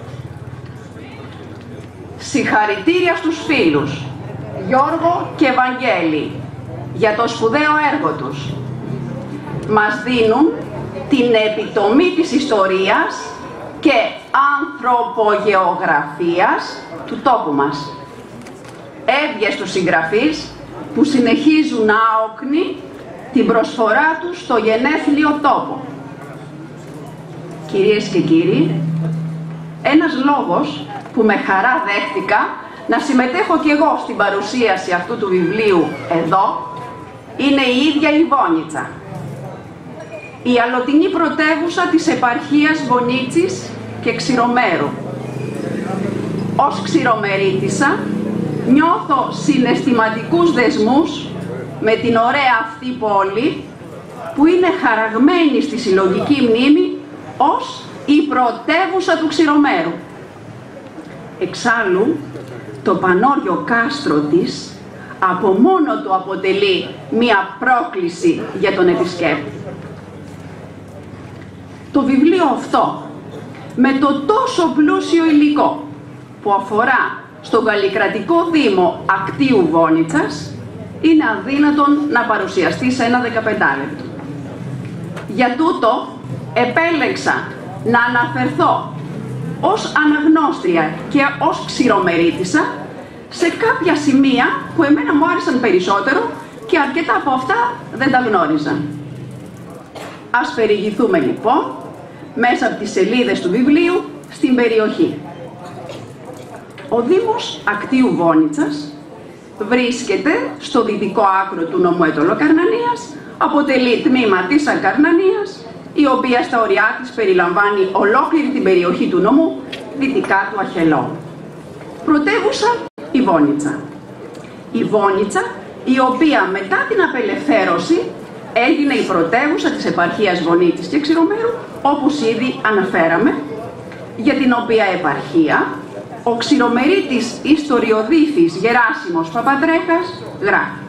Συγχαρητήρια στους φίλους Γιώργο και Βαγγέλη για το σπουδαίο έργο τους. Μας δίνουν την επιτομή της ιστορίας και ανθρωπογεωγραφίας του τόπου μας. Εύγες στους συγγραφείς που συνεχίζουν άοκνοι την προσφορά τους στο γενέθλιο τόπο. Κυρίες και κύριοι, ένας λόγος που με χαρά δέχτηκα να συμμετέχω κι εγώ στην παρουσίαση αυτού του βιβλίου εδώ είναι η ίδια η Βόνιτσα, η αλλοτινή πρωτεύουσα της επαρχίας Βονίτσης και Ξηρομέρου. Ως Ξηρομερίτισσα νιώθω συναισθηματικούς δεσμούς με την ωραία αυτή πόλη που είναι χαραγμένη στη συλλογική μνήμη ως η πρωτεύουσα του Ξηρομέρου. Εξάλλου, το πανόριο κάστρο της από μόνο του αποτελεί μία πρόκληση για τον επισκέπτη. Το βιβλίο αυτό, με το τόσο πλούσιο υλικό που αφορά στον καλλικρατικό Δήμο Ακτίου Βόνιτσας, είναι αδύνατον να παρουσιαστεί σε ένα δεκαπεντάλεπτο. Για τούτο επέλεξα να αναφερθώ ως αναγνώστρια και ως Ξηρομερίτισσα σε κάποια σημεία που εμένα μου άρεσαν περισσότερο και αρκετά από αυτά δεν τα γνώριζα. Ας περιηγηθούμε λοιπόν μέσα από τις σελίδες του βιβλίου στην περιοχή. Ο Δήμος Ακτίου Βόνιτσας βρίσκεται στο δυτικό άκρο του νομού Αιτωλοκαρνανίας, αποτελεί τμήμα της Ακαρνανίας, η οποία στα ωριά της περιλαμβάνει ολόκληρη την περιοχή του νομού δυτικά του Αχελώου. Πρωτεύουσα η Βόνιτσα. Η Βόνιτσα, η οποία μετά την απελευθέρωση έγινε η πρωτεύουσα της επαρχίας Βονίτης και Ξηρομέρου, όπως ήδη αναφέραμε, για την οποία επαρχία ο ξηρομερίτης ιστοριοδίφης Γεράσιμος Παπαντρέχας γράφει: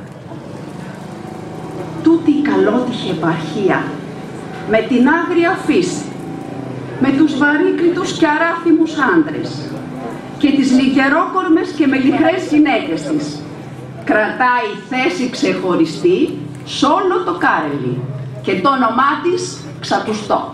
«Τούτη η καλότυχη επαρχία, με την άγρια φύση, με τους βαρύκλητους και αράθιμους άντρες και τις λιγερόκορμες και μελιχρές γυναίκες της, κρατάει θέση ξεχωριστή σ' όλο το Κάρελι και το όνομά της ξακουστό».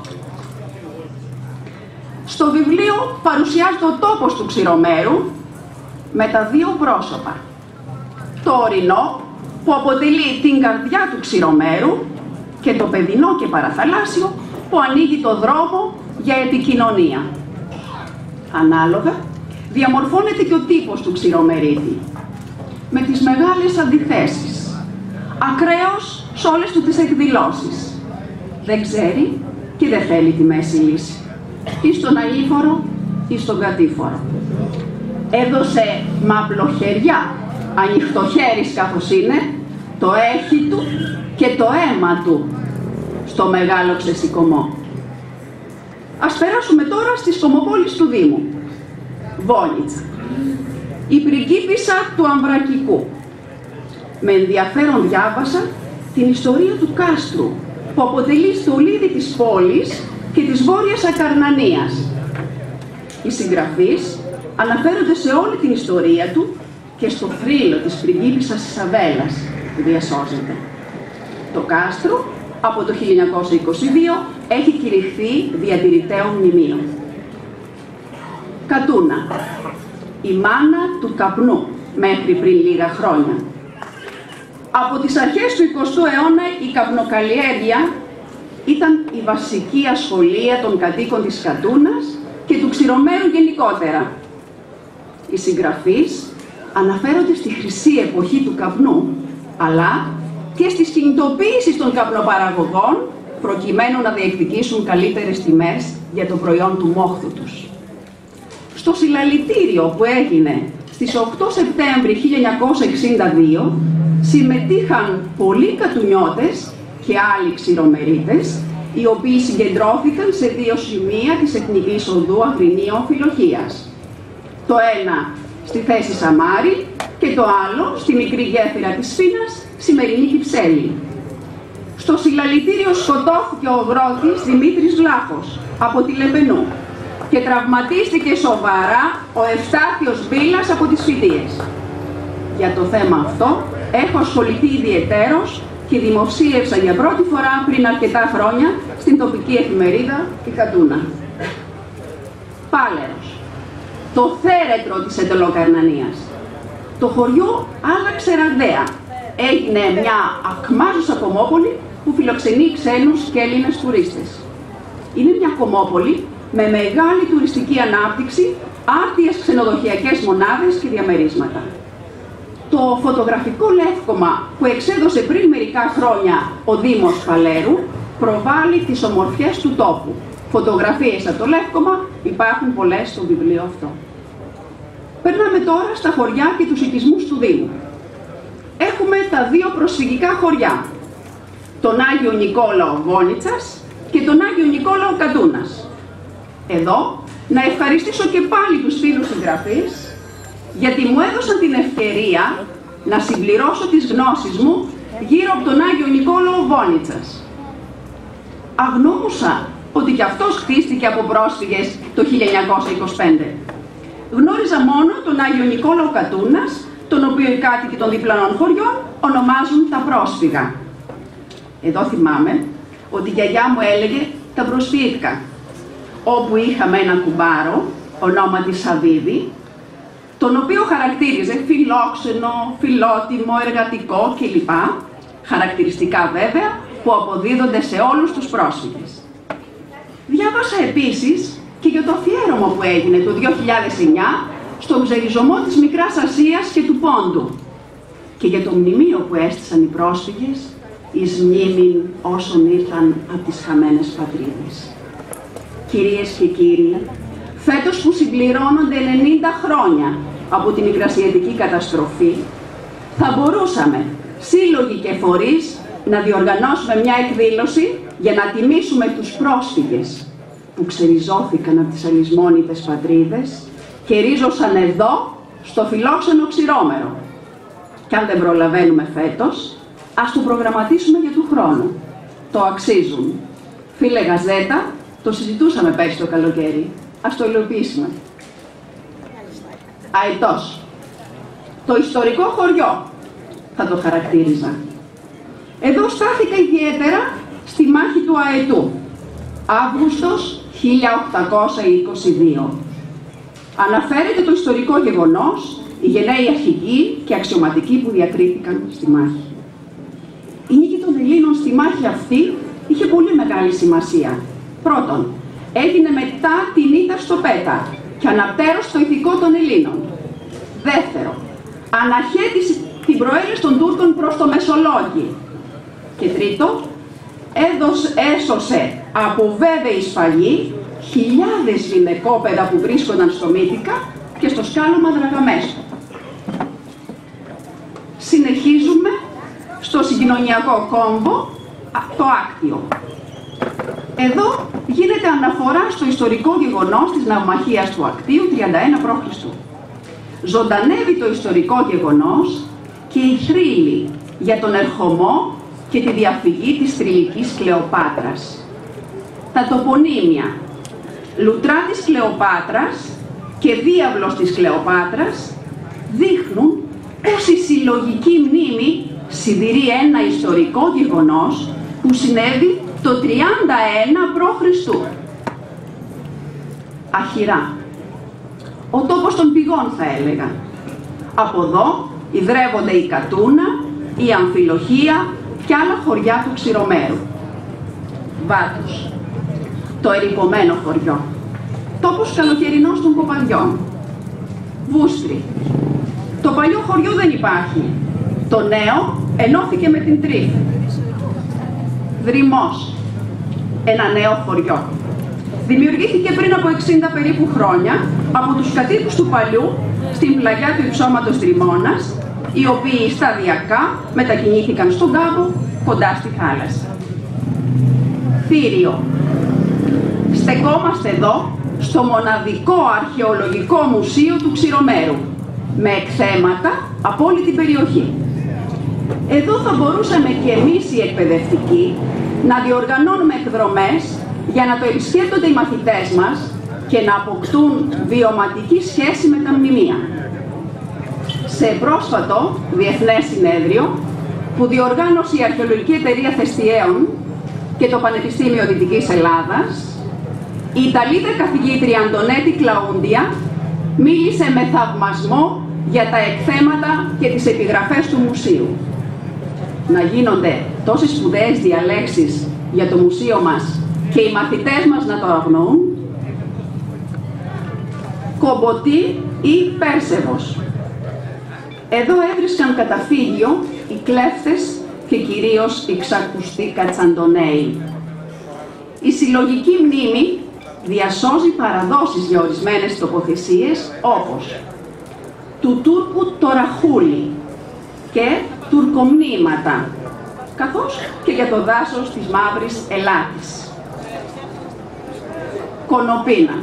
Στο βιβλίο παρουσιάζεται ο τόπος του Ξηρομέρου με τα δύο πρόσωπα. Το ορεινό, που αποτελεί την καρδιά του Ξηρομέρου, και το παιδινό και παραθαλάσσιο, που ανοίγει το δρόμο για επικοινωνία. Ανάλογα, διαμορφώνεται και ο τύπος του Ξηρομερίτη, με τις μεγάλες αντιθέσεις, ακραίος σε όλες του τις εκδηλώσεις. Δεν ξέρει και δεν θέλει τη μέση λύση, ή στον αήφορο ή στον κατήφορο. Έδωσε με απλοχεριά, ανοιχτοχέρης καθώς είναι, το έχει του και το αίμα του στο μεγάλο ξεσηκωμό. Ας περάσουμε τώρα στις κομοπόλεις του Δήμου. Βόνιτσα, η πριγκίπισσα του Αμβρακικού. Με ενδιαφέρον διάβασα την ιστορία του κάστρου, που αποτελεί στολίδι της πόλης και της Βόρειας Ακαρνανίας. Οι συγγραφείς αναφέρονται σε όλη την ιστορία του και στο θρύλο της πριγκίπισσας Ισαβέλας που διασώζεται. Το κάστρο από το χίλια εννιακόσια είκοσι δύο έχει κηρυχθεί διατηρητέων μνημείων. Κατούνα, η μάνα του καπνού μέχρι πριν λίγα χρόνια. Από τις αρχές του εικοστού αιώνα η καπνοκαλλιέργεια ήταν η βασική ασχολία των κατοίκων της Κατούνας και του Ξηρομέρου γενικότερα. Οι συγγραφείς αναφέρονται στη χρυσή εποχή του καπνού, αλλά και στις κινητοποίησεις των καπνοπαραγωγών, προκειμένου να διεκδικήσουν καλύτερες τιμές για το προϊόν του μόχθου τους. Στο συλλαλητήριο που έγινε στις οκτώ Σεπτέμβρη χίλια εννιακόσια εξήντα δύο συμμετείχαν πολλοί κατουνιώτες και άλλοι ξηρομερίτες, οι οποίοι συγκεντρώθηκαν σε δύο σημεία της Εθνικής Οδού Αγρινίων Φιλοχίας. Το ένα στη θέση Σαμάρη και το άλλο στη μικρή γέφυρα της Σφήνας, σημερινή Κυψέλη. Στο συλλαλητήριο σκοτώθηκε ο αγρότης Δημήτρης Βλάχος από τη Λεπενού και τραυματίστηκε σοβαρά ο Ευστάθιος Μπίλας από τις Φοιτίες. Για το θέμα αυτό έχω ασχοληθεί ιδιαιτέρως και δημοσίευσα για πρώτη φορά πριν αρκετά χρόνια στην τοπική εφημερίδα η Κατούνα. Πάλερος, το θέρετρο της Εντολοκαρνανίας. Το χωριό άλλαξε ραγδαία. Έγινε μια ακμάζουσα κομμόπολη που φιλοξενεί ξένους και Έλληνες τουρίστες. Είναι μια κομμόπολη με μεγάλη τουριστική ανάπτυξη, άρτιες ξενοδοχειακές μονάδες και διαμερίσματα. Το φωτογραφικό λεύκομα που εξέδωσε πριν μερικά χρόνια ο Δήμος Παλέρου προβάλλει τις ομορφιές του τόπου. Φωτογραφίες από το λεύκομα υπάρχουν πολλές στο βιβλίο αυτό. Περνάμε τώρα στα χωριά και τους οικισμούς του Δήμου. Έχουμε τα δύο προσφυγικά χωριά, τον Άγιο Νικόλαο Βόνιτσας και τον Άγιο Νικόλαο Κατούνας. Εδώ να ευχαριστήσω και πάλι τους φίλους συγγραφείς, γιατί μου έδωσαν την ευκαιρία να συμπληρώσω τις γνώσεις μου γύρω από τον Άγιο Νικόλαο Βόνιτσας. Αγνώμουσα ότι κι αυτός χτίστηκε από πρόσφυγες το χίλια εννιακόσια είκοσι πέντε. Γνώριζα μόνο τον Άγιο Νικόλαο Κατούνας, τον οποίο οι κάτοικοι των διπλανών χωριών ονομάζουν τα πρόσφυγα. Εδώ θυμάμαι ότι η γιαγιά μου έλεγε τα προσφύγκα, όπου είχαμε ένα κουμπάρο, ονόματι Σαβίδη, τον οποίο χαρακτήριζε φιλόξενο, φιλότιμο, εργατικό κλπ. Χαρακτηριστικά βέβαια που αποδίδονται σε όλους τους πρόσφυγες. Διάβασα επίσης και για το αφιέρωμα που έγινε το δύο χιλιάδες εννιά στον ξεριζωμό της Μικράς Ασίας και του Πόντου και για το μνημείο που έστησαν οι πρόσφυγες εις μνήμην όσων ήρθαν από τις χαμένες πατρίδες. Κυρίες και κύριοι, φέτος που συμπληρώνονται ενενήντα χρόνια από την Μικρασιατική καταστροφή, θα μπορούσαμε, σύλλογοι και φορείς, να διοργανώσουμε μια εκδήλωση για να τιμήσουμε τους πρόσφυγες, που ξεριζώθηκαν από τις αλυσμόνητες πατρίδες και ρίζωσαν εδώ, στο φιλόξενο Ξηρόμερο. Κι αν δεν προλαβαίνουμε φέτος, ας το προγραμματίσουμε για του χρόνου. Το αξίζουν. Φίλε Γαζέτα, το συζητούσαμε πέρσι το καλοκαίρι. Ας το υλοποιήσουμε. Αετός. Το ιστορικό χωριό θα το χαρακτήριζα. Εδώ στάθηκα ιδιαίτερα στη μάχη του Αετού, Αύγουστος χίλια οκτακόσια είκοσι δύο. Αναφέρεται το ιστορικό γεγονός, οι γενναίοι αρχηγοί και αξιωματικοί που διακρίθηκαν στη μάχη. Η νίκη των Ελλήνων στη μάχη αυτή είχε πολύ μεγάλη σημασία. Πρώτον, έγινε μετά την ήττα στο Πέτα και αναπτέρωσε το ηθικό των Ελλήνων. Δεύτερο, αναχέτησε την προέλευση των Τούρκων προς το Μεσολόγγι. Και τρίτο, έδωσε, έσωσε από βέβαιη σφαγή χιλιάδες γυναικόπαιδα που βρίσκονταν στο Μύθικα και στο σκάλωμα Δραγαμέστο. Συνεχίζουμε στο συγκοινωνιακό κόμβο το Άκτιο. Εδώ γίνεται αναφορά στο ιστορικό γεγονός της ναυμαχίας του Ακτίου τριάντα ένα προ Χριστού. Ζωντανεύει το ιστορικό γεγονός και η θρύλη για τον ερχομό και τη διαφυγή της θρυλικής Κλεοπάτρας. Τα τοπονύμια Λουτρά της Κλεοπάτρας και Διάβλος της Κλεοπάτρας δείχνουν πως η συλλογική μνήμη συντηρεί ένα ιστορικό γεγονός που συνέβη το τριάντα ένα προ Χριστού. Αχυρά. Ο τόπος των πηγών θα έλεγα. Από εδώ ιδρεύονται η Κατούνα, η Αμφιλοχία και άλλα χωριά του Ξηρομέρου. Βάτος. Το ερειπωμένο χωριό. Τόπος καλοκαιρινός των κοπαδιών. Βούστρη. Το παλιό χωριό δεν υπάρχει. Το νέο ενώθηκε με την Τρίφη. Δρυμός. Ένα νέο χωριό. Δημιουργήθηκε πριν από εξήντα περίπου χρόνια από τους κατοίκους του παλιού στην πλαγιά του υψώματος Δρυμώνας, οι οποίοι σταδιακά μετακινήθηκαν στον κάμπο κοντά στη θάλασσα. Θήριο. Στεκόμαστε εδώ στο μοναδικό αρχαιολογικό μουσείο του Ξηρομέρου, με εκθέματα από όλη την περιοχή. Εδώ θα μπορούσαμε και εμείς οι εκπαιδευτικοί να διοργανώνουμε εκδρομές για να το επισκέπτονται οι μαθητές μας και να αποκτούν βιωματική σχέση με τα μνημεία. Σε πρόσφατο διεθνές συνέδριο που διοργάνωσε η Αρχαιολογική Εταιρεία Θεστιαίων και το Πανεπιστήμιο Δυτικής Ελλάδας, η Ιταλίδα καθηγήτρια Αντωνέτη Κλαούντια μίλησε με θαυμασμό για τα εκθέματα και τις επιγραφές του μουσείου. Να γίνονται τόσες σπουδαίες διαλέξεις για το μουσείο μας και οι μαθητές μας να το αγνοούν. Κομποτή ή Πέρσεβος. Εδώ έβρισκαν καταφύγιο οι κλέφτες και κυρίως οι ξακουστοί Κατσαντονέοι. Η συλλογική μνήμη διασώζει παραδόσεις για ορισμένες τοποθεσίες όπως του Τούρκου το Ραχούλι και τουρκομνήματα, καθώς και για το δάσος της Μαύρης Ελάτης. Κονοπίνα.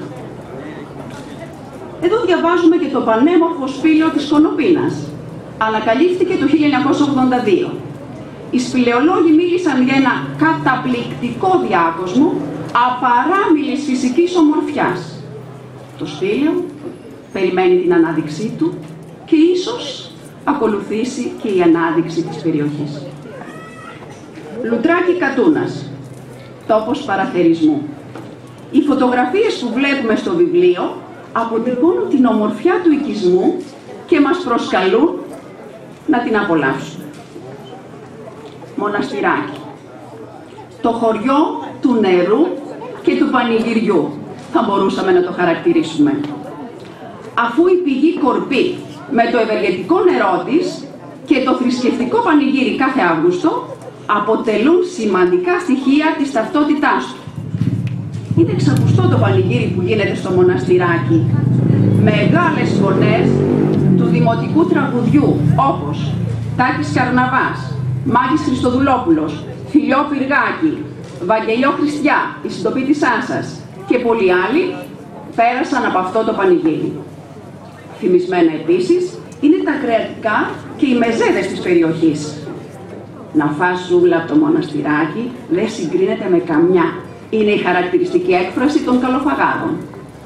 Εδώ διαβάζουμε και το πανέμορφο σπήλαιο της Κονοπίνας. Ανακαλύφθηκε το χίλια εννιακόσια ογδόντα δύο. Οι σπηλαιολόγοι μίλησαν για ένα καταπληκτικό διάκοσμο απαράμιλης φυσικής ομορφιάς. Το σπήλαιο περιμένει την ανάδειξή του και ίσως ακολουθήσει και η ανάδειξη της περιοχής. Λουτράκι Κατούνας, τόπος παραθερισμού. Οι φωτογραφίες που βλέπουμε στο βιβλίο αποτυπώνουν την ομορφιά του οικισμού και μας προσκαλούν να την απολαύσουμε. Μοναστηράκι. Το χωριό του νερού και του πανηγυριού θα μπορούσαμε να το χαρακτηρίσουμε. Αφού η πηγή Κορπή με το ευεργετικό νερό της και το θρησκευτικό πανηγύρι κάθε Αύγουστο αποτελούν σημαντικά στοιχεία της ταυτότητάς του. Είναι ξακουστό το πανηγύρι που γίνεται στο μοναστηράκι. Μεγάλες φωνές του δημοτικού τραγουδιού όπως Τάκης Καρναβάς, Μάγης Χριστοδουλόπουλος, Φιλιό Πυργάκη, Βαγγελιό Χριστιά, η συντοπίτησά σας, και πολλοί άλλοι πέρασαν από αυτό το πανηγύρι. Θυμισμένα επίσης είναι τα κρεατικά και οι μεζέδες της περιοχής. Να φας ζούγκλα από το μοναστηράκι δεν συγκρίνεται με καμιά. Είναι η χαρακτηριστική έκφραση των καλοφαγάδων.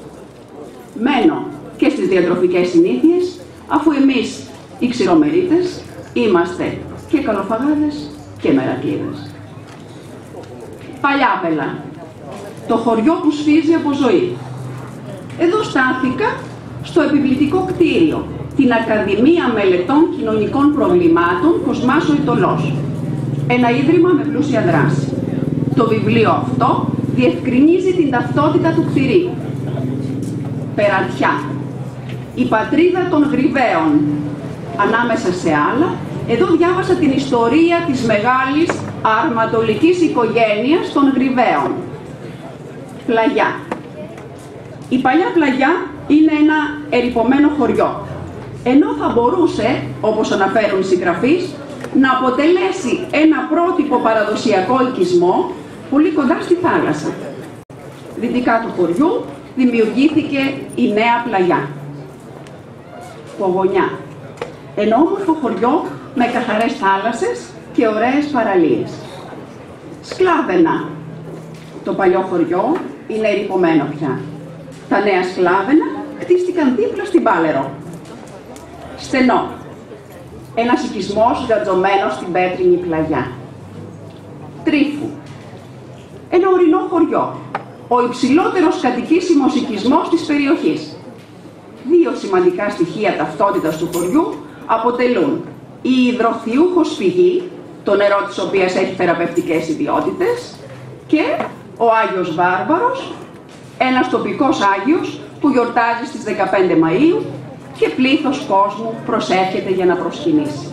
Μένω και στις διατροφικές συνήθειες, αφού εμείς οι ξηρομερίτες είμαστε και καλοφαγάδες και μερακλείδες. Παλιάπελα, το χωριό που σφίζει από ζωή. Εδώ στάθηκα στο επιβλητικό κτίριο, την Ακαδημία Μελετών Κοινωνικών Προβλημάτων Κοσμάς ο Ιτωλός. Ένα ίδρυμα με πλούσια δράση. Το βιβλίο αυτό διευκρινίζει την ταυτότητα του κτηρίου. Περατιά, η πατρίδα των Γρυβαίων. Ανάμεσα σε άλλα, εδώ διάβασα την ιστορία της μεγάλης αρματολικής οικογένειας των Γρυβαίων. Πλαγιά. Η παλιά Πλαγιά είναι ένα ερειπωμένο χωριό, ενώ θα μπορούσε, όπως αναφέρουν οι συγγραφείς, να αποτελέσει ένα πρότυπο παραδοσιακό οικισμό πολύ κοντά στη θάλασσα. Δυτικά του χωριού δημιουργήθηκε η Νέα Πλαγιά. Πογονιά. Ένα όμορφο χωριό με καθαρές θάλασσες και ωραίες παραλίες. Σκλάβενα. Το παλιό χωριό είναι ερειπωμένο πια. Τα νέα Σκλάβενα χτίστηκαν δίπλα στην Πάλερο. Στενό. Ένας οικισμός γατζωμένος στην πέτρινη Πλαγιά. Τρίφου. Ένα ορεινό χωριό. Ο υψηλότερος κατοικήσιμος οικισμός της περιοχής. Δύο σημαντικά στοιχεία ταυτότητας του χωριού αποτελούν η υδροθιούχος πηγή, το νερό της οποίας έχει θεραπευτικές ιδιότητες, και ο Άγιος Βάρβαρος, ένας τοπικός Άγιος που γιορτάζει στις δεκαπέντε Μαΐου και πλήθος κόσμου προσέρχεται για να προσκυνήσει.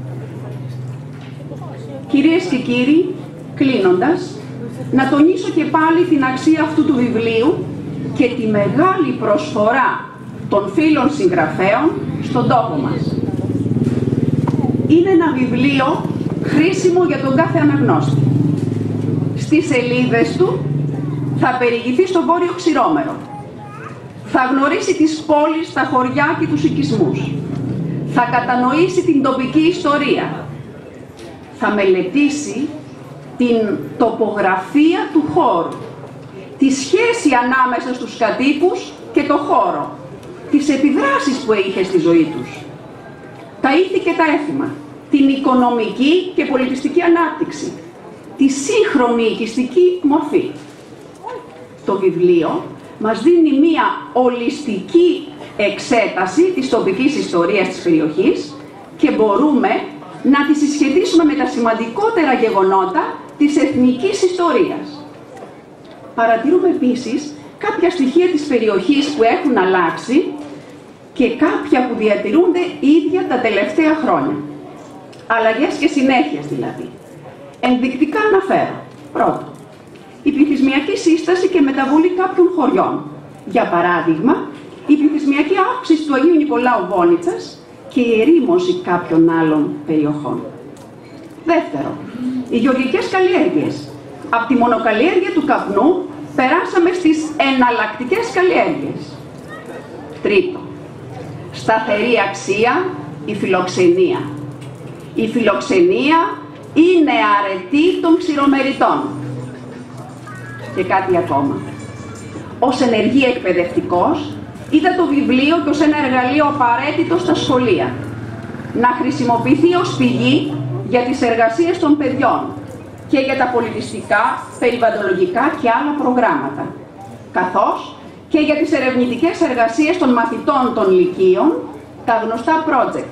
Κυρίες και κύριοι, κλείνοντας, να τονίσω και πάλι την αξία αυτού του βιβλίου και τη μεγάλη προσφορά των φίλων συγγραφέων στον τόπο μας. Είναι ένα βιβλίο χρήσιμο για τον κάθε αναγνώστη. Στις σελίδες του θα περιηγηθεί στο Βόρειο Ξηρόμερο. Θα γνωρίσει τις πόλεις, τα χωριά και τους οικισμούς. Θα κατανοήσει την τοπική ιστορία. Θα μελετήσει την τοπογραφία του χώρου. Τη σχέση ανάμεσα στους κατοίκους και το χώρο. Τις επιδράσεις που είχε στη ζωή τους. Τα ήθη και τα έθιμα. Την οικονομική και πολιτιστική ανάπτυξη. Τη σύγχρονη οικιστική μορφή. Το βιβλίο μας δίνει μία ολιστική εξέταση της τοπικής ιστορίας της περιοχής και μπορούμε να τη συσχετίσουμε με τα σημαντικότερα γεγονότα της εθνικής ιστορίας. Παρατηρούμε επίσης κάποια στοιχεία της περιοχής που έχουν αλλάξει και κάποια που διατηρούνται ίδια τα τελευταία χρόνια. Αλλαγές και συνέχειες δηλαδή. Ενδεικτικά αναφέρω. Πρώτο, η πληθυσμιακή σύσταση και μεταβολή κάποιων χωριών. Για παράδειγμα, η πληθυσμιακή αύξηση του Αγίου Νικολάου Βόνιτσας και η ερήμωση κάποιων άλλων περιοχών. Δεύτερο, οι γεωργικές καλλιέργειες. Από τη μονοκαλλιέργεια του καπνού περάσαμε στις εναλλακτικές καλλιέργειες. Τρίτο, σταθερή αξία η φιλοξενία. Η φιλοξενία είναι αρετή των ξηρομεριτών. Και κάτι ακόμα. Ως ενεργή εκπαιδευτικός, είδα το βιβλίο και ως ένα εργαλείο απαραίτητο στα σχολεία. Να χρησιμοποιηθεί ως πηγή για τις εργασίες των παιδιών και για τα πολιτιστικά, περιβαλλοντολογικά και άλλα προγράμματα, καθώς και για τις ερευνητικές εργασίες των μαθητών των λυκείων, τα γνωστά project.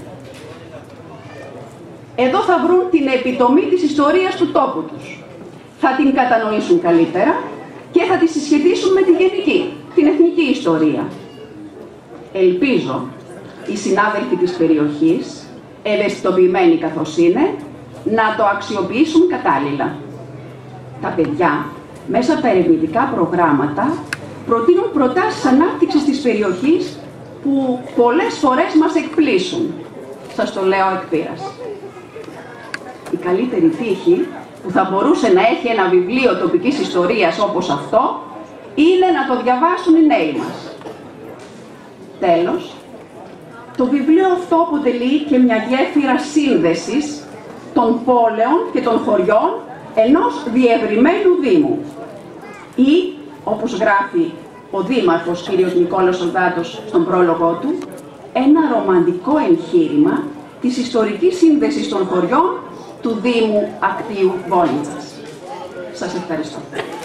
Εδώ θα βρουν την επιτομή της ιστορίας του τόπου τους. Θα την κατανοήσουν καλύτερα και θα τη συσχετίσουν με τη γενική, την εθνική ιστορία. Ελπίζω οι συνάδελφοι της περιοχής, ευαισθητοποιημένοι καθώς είναι, να το αξιοποιήσουν κατάλληλα. Τα παιδιά, μέσα από τα ερευνητικά προγράμματα, προτείνουν προτάσεις ανάπτυξης της περιοχής που πολλές φορές μας εκπλήσουν. Σας το λέω εκ πείρας. Η καλύτερη τύχη που θα μπορούσε να έχει ένα βιβλίο τοπικής ιστορίας όπως αυτό είναι να το διαβάσουν οι νέοι μας. Τέλος, το βιβλίο αυτό αποτελεί και μια γέφυρα σύνδεσης των πόλεων και των χωριών ενός διευρυμένου Δήμου. Ή, όπως γράφει ο Δήμαρχος κ. Νικόλαος Σολδάτος στον πρόλογό του, ένα ρομαντικό εγχείρημα της ιστορικής σύνδεσης των χωριών του Δήμου Ακτίου Βόνιτσας. Σας ευχαριστώ.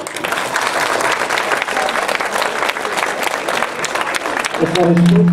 Ευχαριστώ.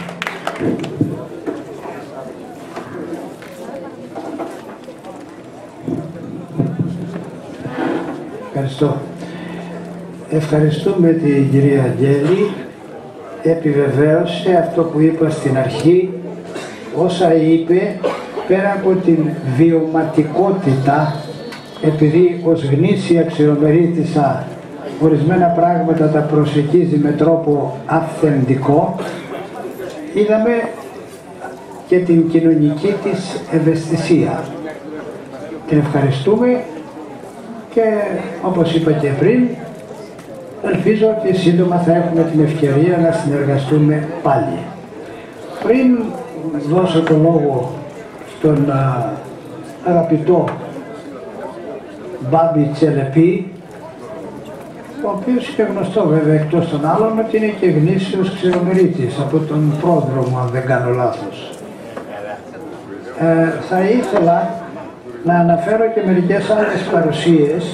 Ευχαριστώ. Ευχαριστούμε την κυρία Αγγέλη. Επιβεβαίωσε αυτό που είπα στην αρχή. Όσα είπε, πέρα από την βιωματικότητα, επειδή ως γνήσια ξηρομερίτισσα ορισμένα πράγματα τα προσεγγίζει με τρόπο αυθεντικό, είδαμε και την κοινωνική της ευαισθησία. Την ευχαριστούμε και όπως είπα και πριν, ελπίζω ότι σύντομα θα έχουμε την ευκαιρία να συνεργαστούμε πάλι. Πριν δώσω το λόγο στον α, αγαπητό Μπάμπη Τσελεπή, ο οποίος είναι γνωστό βέβαια εκτός των άλλων ότι είναι και γνήσιος ξηρομερίτης από τον πρόδρομο, αν δεν κάνω λάθος. Ε, θα ήθελα να αναφέρω και μερικές άλλες παρουσίες.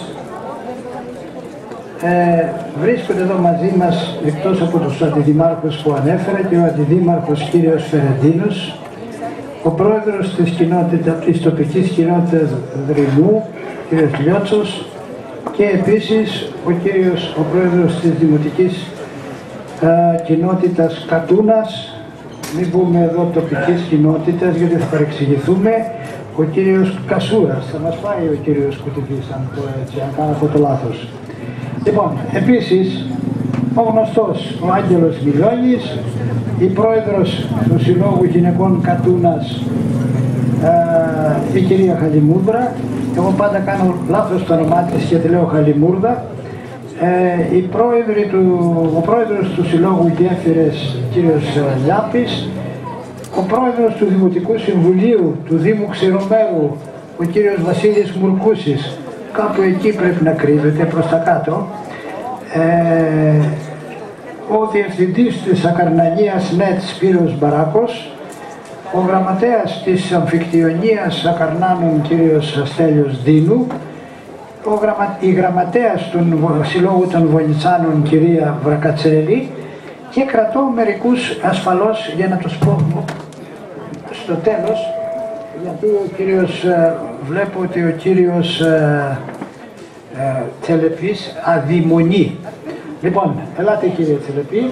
Ε, βρίσκονται εδώ μαζί μας, εκτός από τους αντιδημάρχους που ανέφερα, και ο αντιδήμαρχος κύριος Φερεντίνος, ο πρόεδρος της, κοινότητας, της τοπικής κοινότητας Δρυμού, κύριος Λιώτσος, και επίσης ο κύριος, ο πρόεδρος της δημοτικής ε, κοινότητας Κατούνας, μην πούμε εδώ τοπικής κοινότητας γιατί θα παρεξηγηθούμε, ο κύριος Κασούρας. Θα μας πάει ο κύριος Κουτιβής, αν, το έτσι, αν κάνω αυτό το λάθος. Λοιπόν, επίσης ο γνωστός ο Άγγελος Μιλώνης, η πρόεδρος του Συλλόγου Γυναικών Κατούνας, ε, η κυρία Χαλιμούρδα. Εγώ πάντα κάνω λάθος το όνομά της και τη λέω Χαλιμούρδα. Ε, η πρόεδρη του, ο πρόεδρος του Συλλόγου Γέφυρες, κύριος Λιάπης, ο πρόεδρος του Δημοτικού Συμβουλίου του Δήμου Ξηρομέρου, ο κύριος Βασίλης Μουρκούσης, κάπου εκεί πρέπει να κρύβεται προς τα κάτω, ε, ο διευθυντής της Ακαρνανίας ΝΕΤ Σπύρος Μπαράκος, ο γραμματέας της Αμφικτιονίας Ακαρνάνων κύριος Στέλιος Δίνου, ο γραμμα, η γραμματέας του Συλλόγου των Βονιτσάνων κυρία Βρακατσέλη, και κρατώ μερικούς ασφαλώς για να τους πω στο τέλος, γιατί ο κύριος, βλέπω ότι ο κύριος ε, ε, Τσελεπής αδειμονεί. Λοιπόν, ελάτε κύριε Τσελεπή.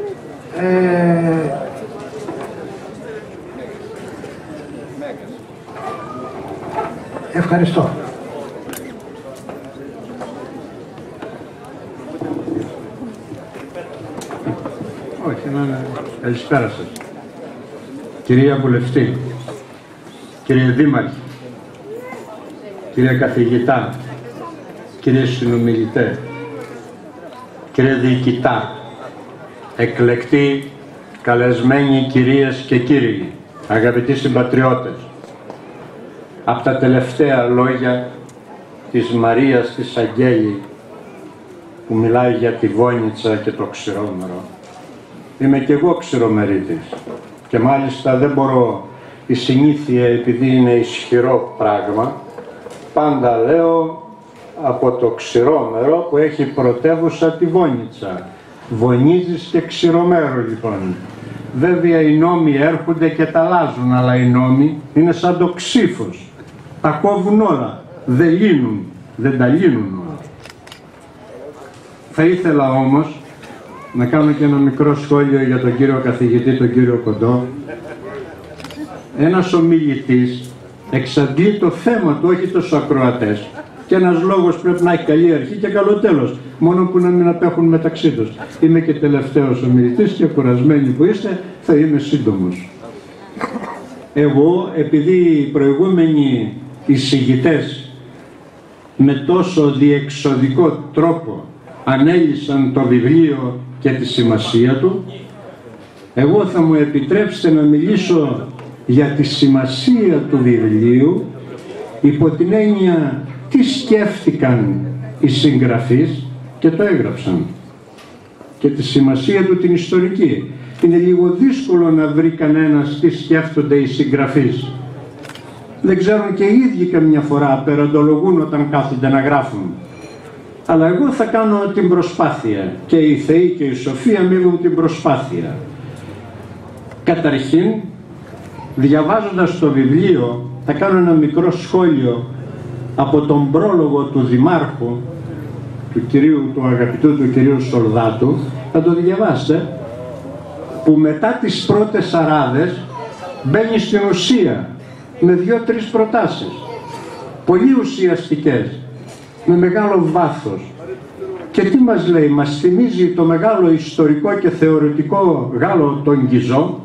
Ε, ευχαριστώ. Όχι, να... Καλησπέρα σας. Κυρία Βουλευτή, κύριε Δήμαρχε, κύριε Καθηγητά, κύριε Συνομιλητέ, κύριε Διοικητά, εκλεκτοί, καλεσμένοι κυρίες και κύριοι, αγαπητοί συμπατριώτες, από τα τελευταία λόγια της Μαρίας της Αγγέλη που μιλάει για τη Βόνιτσα και το Ξηρόμερο, είμαι και εγώ ξηρομερίτης και μάλιστα δεν μπορώ, η συνήθεια επειδή είναι ισχυρό πράγμα, πάντα λέω από το Ξηρόμερο που έχει πρωτεύουσα τη Βόνιτσα. Βονίζεις και Ξηρομέρο λοιπόν. Βέβαια οι νόμοι έρχονται και τα αλλάζουν, αλλά οι νόμοι είναι σαν το ξύφος. Τα κόβουν όλα, δεν λύνουν, δεν τα λύνουν όλα. Θα ήθελα όμως να κάνω και ένα μικρό σχόλιο για τον κύριο καθηγητή, τον κύριο Κοντό. Ένας ομιλητής εξαντλεί το θέμα του, όχι τους ακροατές. Και ένας λόγος πρέπει να έχει καλή αρχή και καλό τέλος, μόνο που να μην απέχουν μεταξύ τους. Είμαι και τελευταίος ομιλητής και κουρασμένοι που είστε, θα είμαι σύντομος. Εγώ, επειδή οι προηγούμενοι εισηγητές με τόσο διεξοδικό τρόπο ανέλυσαν το βιβλίο και τη σημασία του. Εγώ θα μου επιτρέψετε να μιλήσω για τη σημασία του βιβλίου υπό την έννοια τι σκέφτηκαν οι συγγραφείς και το έγραψαν, και τη σημασία του την ιστορική. Είναι λίγο δύσκολο να βρει κανένας τι σκέφτονται οι συγγραφείς. Δεν ξέρουν και οι ίδιοι καμιά φορά, απεραντολογούν όταν κάθονται να γράφουν. Αλλά εγώ θα κάνω την προσπάθεια, και οι θεοί και η σοφία μείνουν την προσπάθεια. Καταρχήν, διαβάζοντας το βιβλίο, θα κάνω ένα μικρό σχόλιο από τον πρόλογο του Δημάρχου, του, κυρίου, του αγαπητού του κυρίου Σολδάτου. Θα το διαβάσετε, που μετά τις πρώτες αράδες μπαίνει στην ουσία με δύο-τρεις προτάσεις, πολύ ουσιαστικές, με μεγάλο βάθος. Και τι μας λέει? Μας θυμίζει το μεγάλο ιστορικό και θεωρητικό Γάλλο τον Γκιζό.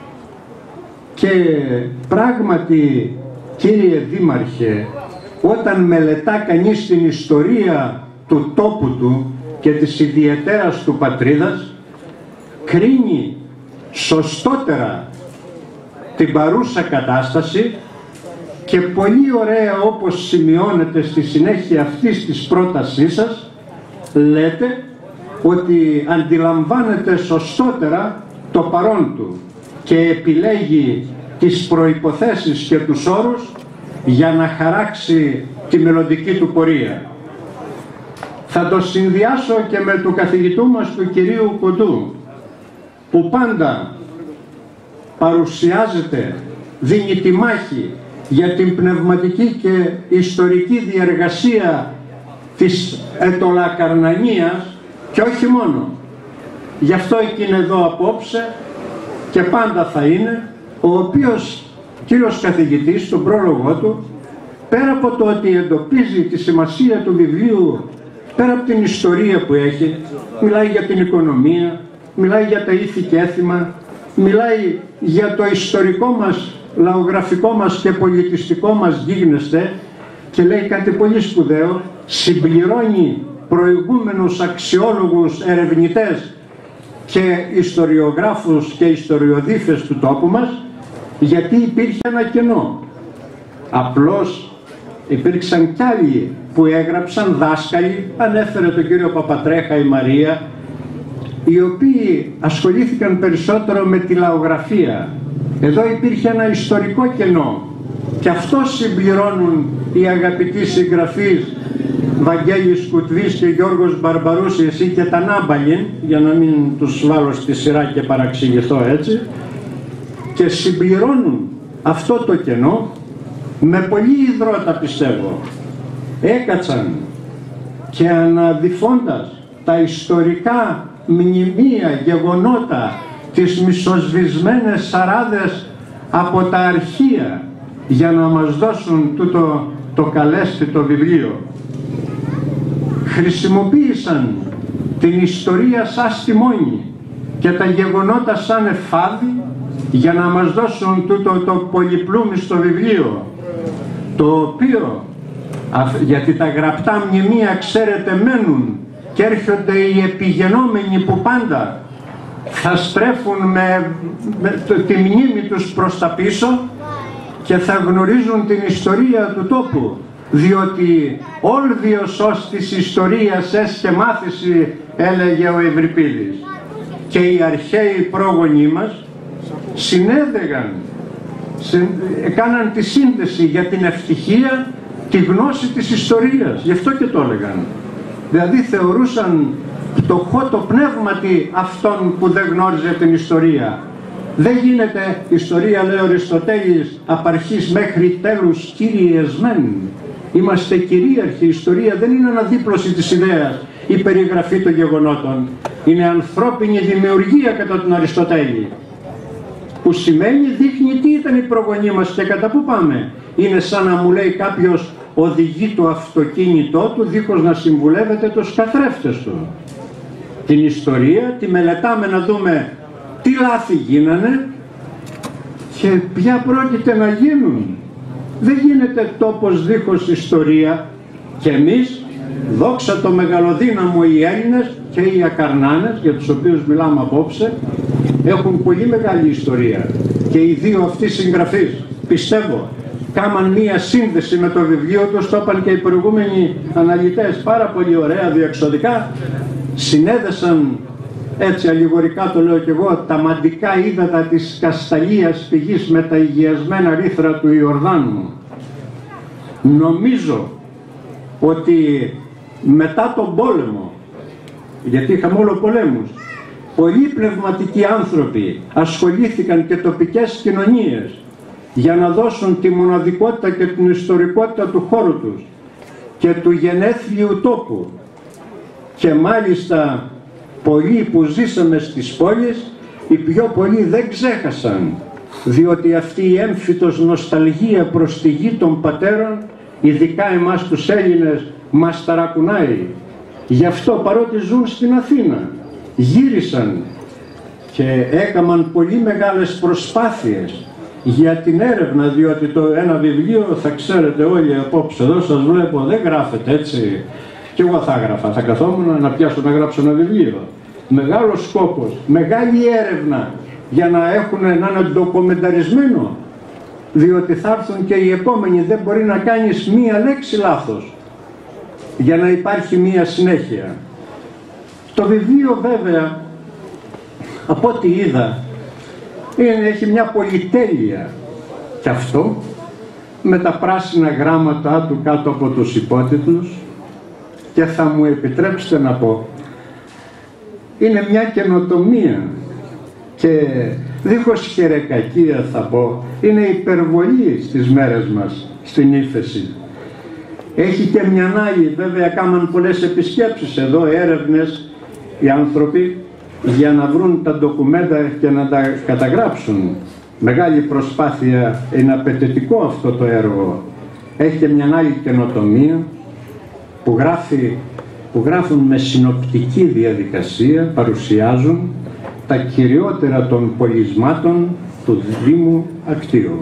Και πράγματι, κύριε Δήμαρχε, όταν μελετά κανείς την ιστορία του τόπου του και της ιδιαιτέρας του πατρίδας, κρίνει σωστότερα την παρούσα κατάσταση, και πολύ ωραία, όπως σημειώνεται στη συνέχεια αυτής της πρότασής σας, λέτε ότι αντιλαμβάνεται σωστότερα το παρόν του και επιλέγει τις προϋποθέσεις και τους όρους για να χαράξει τη μελλοντική του πορεία. Θα το συνδυάσω και με του καθηγητού μας, του κυρίου Κοντού, που πάντα παρουσιάζεται, δίνει τη μάχη για την πνευματική και ιστορική διεργασία της Ετωλακαρνανίας, και όχι μόνο. Γι' αυτό εκείνη εδώ απόψε και πάντα θα είναι, ο οποίος κύριος καθηγητής στον πρόλογο του, πέρα από το ότι εντοπίζει τη σημασία του βιβλίου, πέρα από την ιστορία που έχει, μιλάει για την οικονομία, μιλάει για τα ήθη και έθιμα, μιλάει για το ιστορικό μας, λαογραφικό μας και πολιτιστικό μας γίγνεσθε, και λέει κάτι πολύ σπουδαίο, συμπληρώνει προηγούμενους αξιόλογους ερευνητές και ιστοριογράφους και ιστοριοδίφες του τόπου μας, γιατί υπήρχε ένα κενό. Απλώς υπήρξαν κι άλλοι που έγραψαν, δάσκαλοι, ανέφερε τον κύριο Παπατρέχα η Μαρία, οι οποίοι ασχολήθηκαν περισσότερο με τη λαογραφία. Εδώ υπήρχε ένα ιστορικό κενό, και αυτό συμπληρώνουν οι αγαπητοί συγγραφείς Βαγγέλης Κουτβής και Γιώργος Μπαρμπαρούς, εσύ και τα Νάμπαλιν, για να μην τους βάλω στη σειρά και παραξηγηθώ έτσι, και συμπληρώνουν αυτό το κενό με πολύ υδρότα, πιστεύω. Έκατσαν και αναδυφώντας τα ιστορικά μνημεία, γεγονότα, τις μισοσβησμένες σαράδες από τα αρχεία, για να μας δώσουν τούτο το καλέσθητο βιβλίο. Χρησιμοποίησαν την ιστορία σαν στιμόνι και τα γεγονότα σαν εφάδι για να μας δώσουν τούτο το πολυπλούμιστο βιβλίο, το οποίο, γιατί τα γραπτά μνημεία ξέρετε μένουν και έρχονται οι επιγενόμενοι που πάντα θα στρέφουν με, με το, τη μνήμη τους προς τα πίσω και θα γνωρίζουν την ιστορία του τόπου, διότι «όλβιος ως της ιστορίας έσχε μάθηση», έλεγε ο Ευρυπίδης. Και οι αρχαίοι πρόγονοί μας συνέδεγαν, έκαναν τη σύνδεση για την ευτυχία, τη γνώση της ιστορίας, γι' αυτό και το έλεγαν. Δηλαδή θεωρούσαν πτωχό το πνεύματι αυτόν που δεν γνώριζε την ιστορία. Δεν γίνεται ιστορία, λέει ο Αριστοτέλης, απ' αρχής μέχρι τέλους κυριεσμένη. Είμαστε κυρίαρχοι. Η ιστορία δεν είναι αναδίπλωση της ιδέας, η περιγραφή των γεγονότων. Είναι ανθρώπινη δημιουργία κατά τον Αριστοτέλη. Που σημαίνει, δείχνει τι ήταν οι προγονείς μας και κατά πού πάμε. Είναι σαν να μου λέει κάποιος οδηγεί το αυτοκίνητό του δίχως να συμβουλεύεται τους καθρέφτες του. Την ιστορία τη μελετάμε να δούμε τι λάθη γίνανε και ποια πρόκειται να γίνουν. Δεν γίνεται τόπος δίχως ιστορία, και εμείς δόξα το μεγαλοδύναμο, οι Έλληνες και οι Ακαρνάνες, για τους οποίους μιλάμε απόψε, έχουν πολύ μεγάλη ιστορία. Και οι δύο αυτοί συγγραφείς, πιστεύω, κάμαν μία σύνδεση με το βιβλίο τους, το είπαν και οι προηγούμενοι αναλυτές πάρα πολύ ωραία, διεξοδικά, συνέδεσαν, έτσι αλληγορικά το λέω και εγώ, τα μαντικά ύδατα της Κασταλίας πηγής με τα υγιασμένα ρήθρα του Ιορδάνου. Νομίζω ότι μετά τον πόλεμο, γιατί είχαμε όλο πολέμους, πολλοί πνευματικοί άνθρωποι ασχολήθηκαν και τοπικές κοινωνίες για να δώσουν τη μοναδικότητα και την ιστορικότητα του χώρου τους και του γενέθλιου τόπου. Και μάλιστα πολλοί που ζήσαμε στις πόλεις, οι πιο πολλοί δεν ξέχασαν, διότι αυτή η έμφυτος νοσταλγία προς τη γη των πατέρων, ειδικά εμάς τους Έλληνες, μας ταρακουνάει. Γι' αυτό, παρότι ζουν στην Αθήνα, γύρισαν και έκαναν πολύ μεγάλες προσπάθειες για την έρευνα, διότι το ένα βιβλίο, θα ξέρετε όλοι απόψε εδώ, σας βλέπω, δεν γράφεται έτσι. Και εγώ θα έγραφα, θα καθόμουν να πιάσω να γράψω ένα βιβλίο. Μεγάλος σκόπος, μεγάλη έρευνα για να έχουν, να είναι ντοκομενταρισμένο, διότι θα έρθουν και οι επόμενοι, δεν μπορεί να κάνεις μία λέξη λάθος για να υπάρχει μία συνέχεια. Το βιβλίο βέβαια, από ό,τι είδα, είναι, έχει μια πολυτέλεια και αυτό, με τα πράσινα γράμματα του κάτω από τους υπότιτλους, και θα μου επιτρέψετε να πω, είναι μια καινοτομία και δίχως χερεκακία θα πω, είναι υπερβολή στις μέρες μας, στην Ύφεση. Έχει και μια άλλη, βέβαια κάμαν πολλές επισκέψεις εδώ, έρευνες οι άνθρωποι, για να βρουν τα ντοκουμέντα και να τα καταγράψουν. Μεγάλη προσπάθεια, είναι απαιτητικό αυτό το έργο. Έχει και μια άλλη καινοτομία που, γράφει, που γράφουν με συνοπτική διαδικασία, παρουσιάζουν τα κυριότερα των πολισμάτων του Δήμου Ακτίου.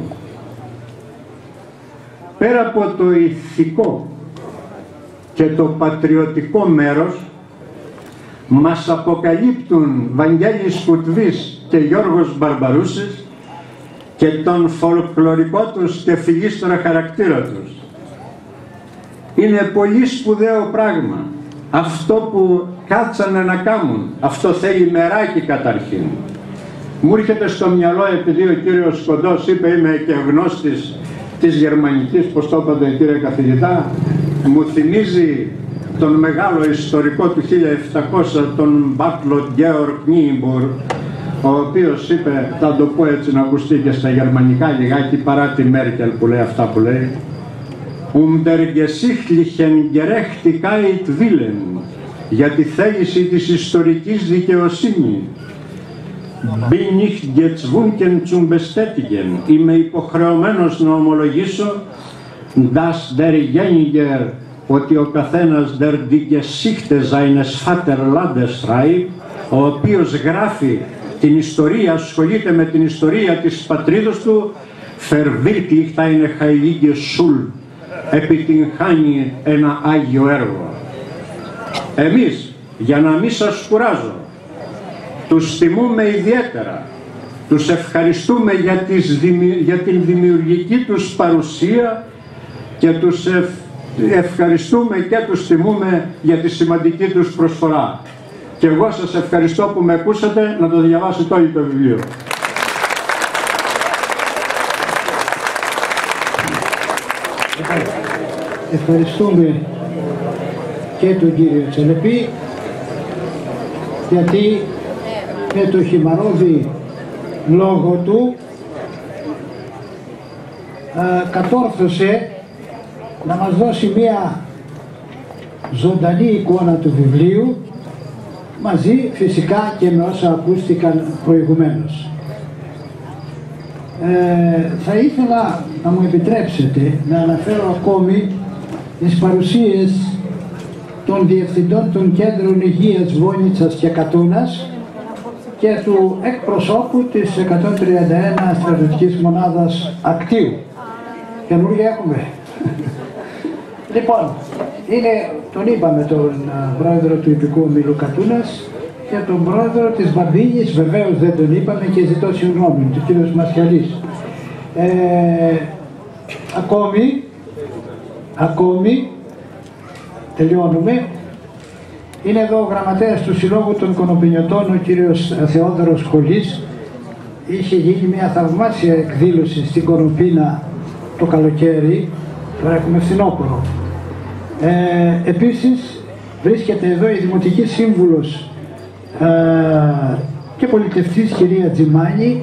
Πέρα από το ηθικό και το πατριωτικό μέρος, μας αποκαλύπτουν Βαγγέλης Κουτβής και Γιώργος Μπαρμπαρούσης και τον φολκλωρικό τους και φιλίστορα χαρακτήρα τους. Είναι πολύ σπουδαίο πράγμα. Αυτό που κάτσανε να κάνουν, αυτό θέλει μεράκι καταρχήν. Μου έρχεται στο μυαλό, επειδή ο κύριος Κοντός είπε είμαι και γνώστης της γερμανικής, πως το είπατε κύριε καθηγητά, μου θυμίζει τον μεγάλο ιστορικό του χίλια επτακόσια, τον Μπάρτλοτ Γκέοργκ Νίμπουρ, ο οποίος είπε, θα το πω έτσι να ακουστεί και στα γερμανικά λιγάκι, παρά τη Μέρκελ που λέει αυτά που λέει, Um der geschichtlichen Gerechtigkeit willen, για τη θέληση της ιστορικής δικαιοσύνης, bin nicht gezwungen zum bestätigen, είμαι υποχρεωμένος να ομολογήσω, dass derjenige, ότι ο καθένας der die Geschichte seines Vaterlandes schreibt, ο οποίος γράφει την ιστορία, ασχολείται με την ιστορία της πατρίδος του, verwirklicht eine heilige Schuld, επιτυγχάνει ένα Άγιο έργο. Εμείς, για να μην σας κουράζω, τους τιμούμε ιδιαίτερα, τους ευχαριστούμε για, τις, για την δημιουργική τους παρουσία και τους ευ, ευχαριστούμε και τους τιμούμε για τη σημαντική τους προσφορά. Και εγώ σας ευχαριστώ που με ακούσατε, να το διαβάσετε όλοι το βιβλίο. Ευχαριστούμε και τον κύριο Τσελεπή, γιατί με το χυμαρόδι λόγο του α, κατόρθωσε να μας δώσει μία ζωντανή εικόνα του βιβλίου, μαζί φυσικά και με όσα ακούστηκαν προηγουμένως. Ε, θα ήθελα να μου επιτρέψετε να αναφέρω ακόμη τις παρουσίες των διευθυντών των κέντρων υγείας Βόνιτσας και Κατούνας και του εκπροσώπου της εκατόν τριάντα ένα στρατιωτικής μονάδας Ακτίου. Καινούργια έχουμε. Λοιπόν, είναι, τον είπαμε, τον πρόεδρο του Ιππικού Ομίλου Κατούνας και τον πρόεδρο της Μπαμπίνης, βεβαίως δεν τον είπαμε και ζητώ συγγνώμη, τον κύριο Μασιαλής. Ε, ακόμη, ακόμη, τελειώνουμε, είναι εδώ ο γραμματέας του Συλλόγου των Κονοπινιωτών, ο κύριος Θεόδωρος Χολής. Είχε γίνει μια θαυμάσια εκδήλωση στην Κονοπίνα το καλοκαίρι, τώρα έχουμε φθινόπωρο. Ε, επίσης βρίσκεται εδώ η Δημοτική Σύμβουλος ε, και πολιτευτής κυρία Τζιμάνη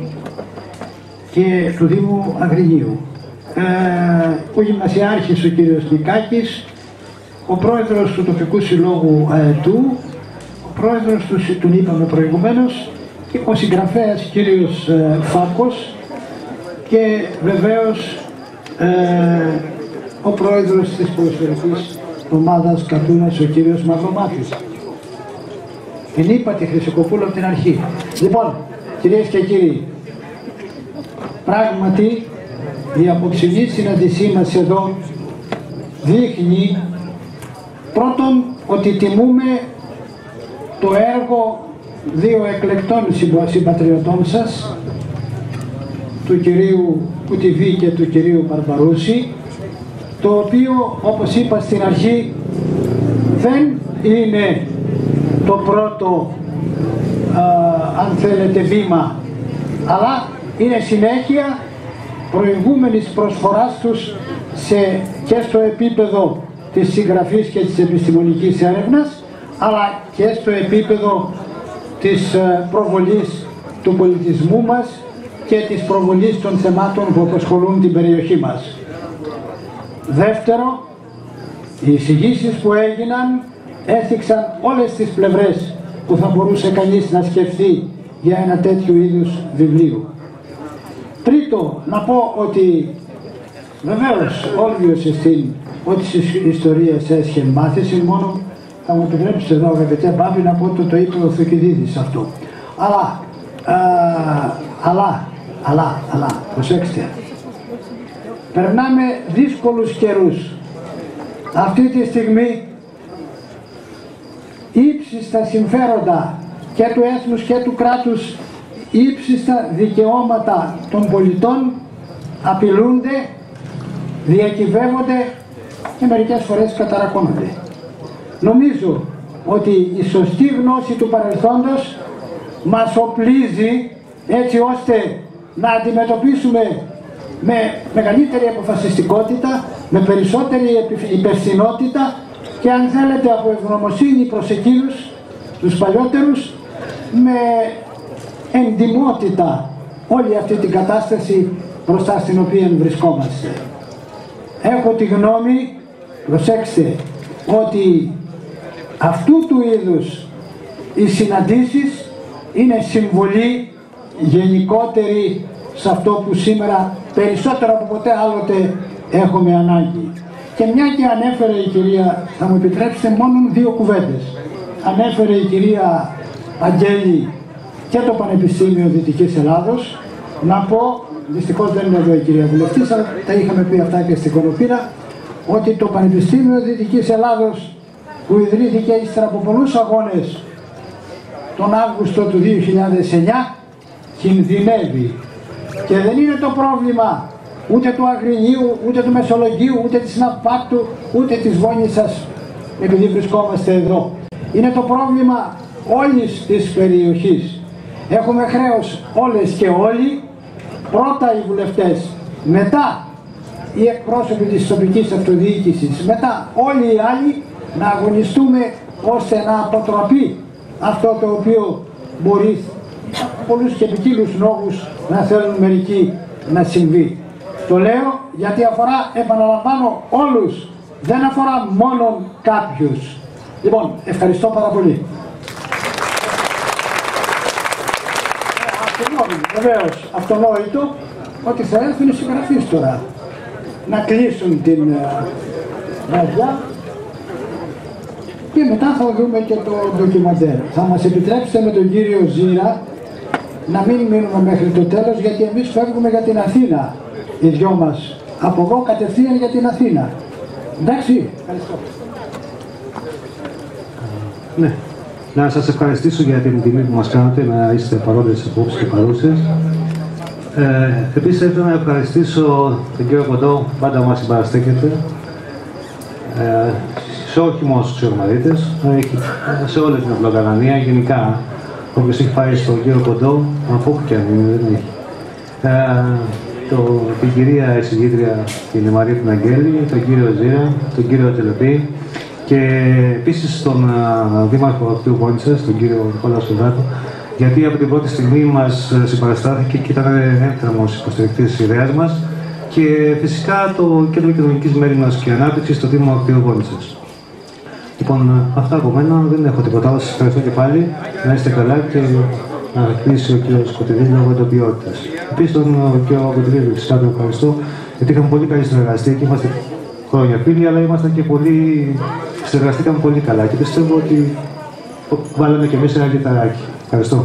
και του Δήμου Αγρινίου. Ε, ο Γυμνασιάρχης ο κύριος Νικάκης, ο πρόεδρος του τοπικού συλλόγου ΑΕΤΟΥ, ο πρόεδρος του, του είπαμε προηγουμένως, και ο συγγραφέας κύριος ε, Φάκος και βεβαίως ε, ο πρόεδρος της ποδοσφαιρικής ομάδας Κατούνας, ο κύριος Μαυρομάτης. Την είπα τη Χρυσοκοπούλου από την αρχή. Λοιπόν, κυρίες και κύριοι, πράγματι η απόψινή συναντησή μας εδώ δείχνει πρώτον ότι τιμούμε το έργο δύο εκλεκτών συμπατριωτών σας, του κυρίου Κουτιβή και του κυρίου Μπαρμπαρούση, το οποίο, όπως είπα στην αρχή, δεν είναι το πρώτο α, αν θέλετε βήμα, αλλά είναι συνέχεια προηγούμενης προσφοράς τους σε, και στο επίπεδο της συγγραφής και της επιστημονικής έρευνας, αλλά και στο επίπεδο της προβολής του πολιτισμού μας και της προβολής των θεμάτων που απασχολούν την περιοχή μας. Δεύτερο, οι εισηγήσεις που έγιναν έθιξαν όλες τις πλευρές που θα μπορούσε κανείς να σκεφτεί για ένα τέτοιο είδους βιβλίο. Τρίτο, να πω ότι βεβαίως όλβιος εστίν ότι στις ιστορίες έσχε μάθηση, μόνο θα μου επιτρέψετε εδώ αγαπητέ Μπάμπη να πω ότι το, το είπε ο Θουκυδίδης αυτό. Αλλά, α, αλλά, αλλά, αλλά, προσέξτε, περνάμε δύσκολους καιρούς. Αυτή τη στιγμή ύψιστα συμφέροντα και του έθνους και του κράτους, ύψιστα δικαιώματα των πολιτών απειλούνται, διακυβεύονται και μερικές φορές καταρακώνονται. Νομίζω ότι η σωστή γνώση του παρελθόντος μας οπλίζει έτσι ώστε να αντιμετωπίσουμε με μεγαλύτερη αποφασιστικότητα, με περισσότερη υπευθυνότητα και αν θέλετε από ευγνωμοσύνη προς εκείνους, τους παλιότερους, με εντιμότητα όλη αυτή την κατάσταση μπροστά στην οποία βρισκόμαστε. Έχω τη γνώμη, προσέξτε, ότι αυτού του είδους οι συναντήσεις είναι συμβολή γενικότερη σε αυτό που σήμερα περισσότερο από ποτέ άλλοτε έχουμε ανάγκη. Και μια και ανέφερε η κυρία, θα μου επιτρέψετε μόνο δύο κουβέντες. Ανέφερε η κυρία Αγγέλη και το Πανεπιστήμιο Δυτικής Ελλάδος. Να πω, δυστυχώς δεν είναι εδώ η κυρία Βουλευτής, αλλά τα είχαμε πει αυτά και στην Κονοπίνα, ότι το Πανεπιστήμιο Δυτικής Ελλάδος που ιδρύθηκε ύστερα από πολλούς αγώνες τον Αύγουστο του δύο χιλιάδες εννιά κινδυνεύει. Και δεν είναι το πρόβλημα ούτε του Αγρινίου, ούτε του Μεσολογγίου, ούτε της Ναπάκτου, ούτε της Βόνισσας, επειδή βρισκόμαστε εδώ. Είναι το πρόβλημα όλης της περιοχής. Έχουμε χρέος όλες και όλοι, πρώτα οι βουλευτές, μετά οι εκπρόσωποι της τοπικής αυτοδιοίκησης, μετά όλοι οι άλλοι, να αγωνιστούμε ώστε να αποτραπεί αυτό το οποίο μπορεί πολλούς και ποικίλους λόγους να θέλουν μερικοί να συμβεί. Το λέω γιατί αφορά, επαναλαμβάνω, όλους, δεν αφορά μόνο κάποιους. Λοιπόν, ευχαριστώ πάρα πολύ. Βεβαίως, αυτονόητο ότι θα έρθουν οι συγγραφείς τώρα να κλείσουν την βραδιά και μετά θα δούμε και το ντοκιμαντέρ. Θα μας επιτρέψετε με τον κύριο Ζήρα να μην μείνουμε μέχρι το τέλος, γιατί εμείς φεύγουμε για την Αθήνα, οι δυο μας. Από εδώ κατευθείαν για την Αθήνα. Εντάξει, ευχαριστώ. Ναι. Να σας ευχαριστήσω για την τιμή που μας κάνατε να είστε παρόντες απόψε και παρούσες. Ε, επίσης, θέλω να ευχαριστήσω τον κύριο Κοντό, πάντα μας συμπαραστέκεται. Ε, σε όχι μόνο στους ξερομαρίτες, σε όλη την Ευλογαλανία, γενικά. Όποιος έχει πάει στον κύριο Κοντό, από όπου και αν είναι, δεν έχει. Ε, το, την κυρία εισηγήτρια, την Μαρία την Αγγέλη, τον κύριο Ζήρα, τον κύριο Τελεπή και επίσης τον uh, δήμαρχο Ακτίου Βόνιτσας, τον κύριο Νικόλαο Σοδάτο, γιατί από την πρώτη στιγμή μας συμπαραστάθηκε και ήταν ένθερμος υποστηρικτής της ιδέας μας και φυσικά το Κέντρο Κοινωνικής Μέριμνας και Ανάπτυξης στο Δήμο Ακτίου Βόνιτσας. Λοιπόν, αυτά από μένα, δεν έχω τίποτα άλλο. Σας ευχαριστώ και πάλι. Να είστε καλά και να κλείσει ο κ. Κωτιδίλη λόγω εντοπιότητας. Επίσης, τον κ. Κωτιδίλη φυσικά τον ευχαριστώ, γιατί είχαμε πολύ καλή συνεργασία και είμαστε χρόνια φίλοι, αλλά ήμασταν και πολύ. Συνεργαστήκαμε πολύ καλά και πιστεύω ότι βάλαμε και εμείς ένα κυταράκι. Ευχαριστώ.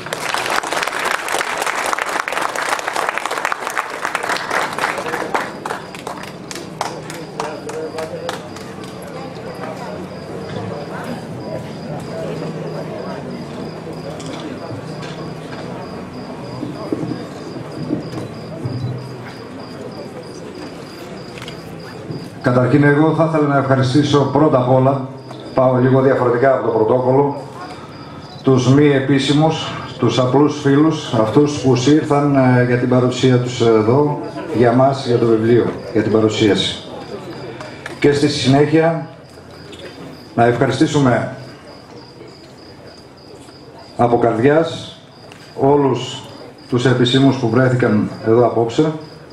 Καταρχήν, εγώ θα ήθελα να ευχαριστήσω πρώτα απ' όλα, πάω λίγο διαφορετικά από το πρωτόκολλο, τους μη επίσημους, τους απλούς φίλους, αυτούς που ήρθαν για την παρουσία τους εδώ, για μας, για το βιβλίο, για την παρουσίαση. Και στη συνέχεια, να ευχαριστήσουμε από καρδιάς όλους τους επισήμους που βρέθηκαν εδώ απόψε,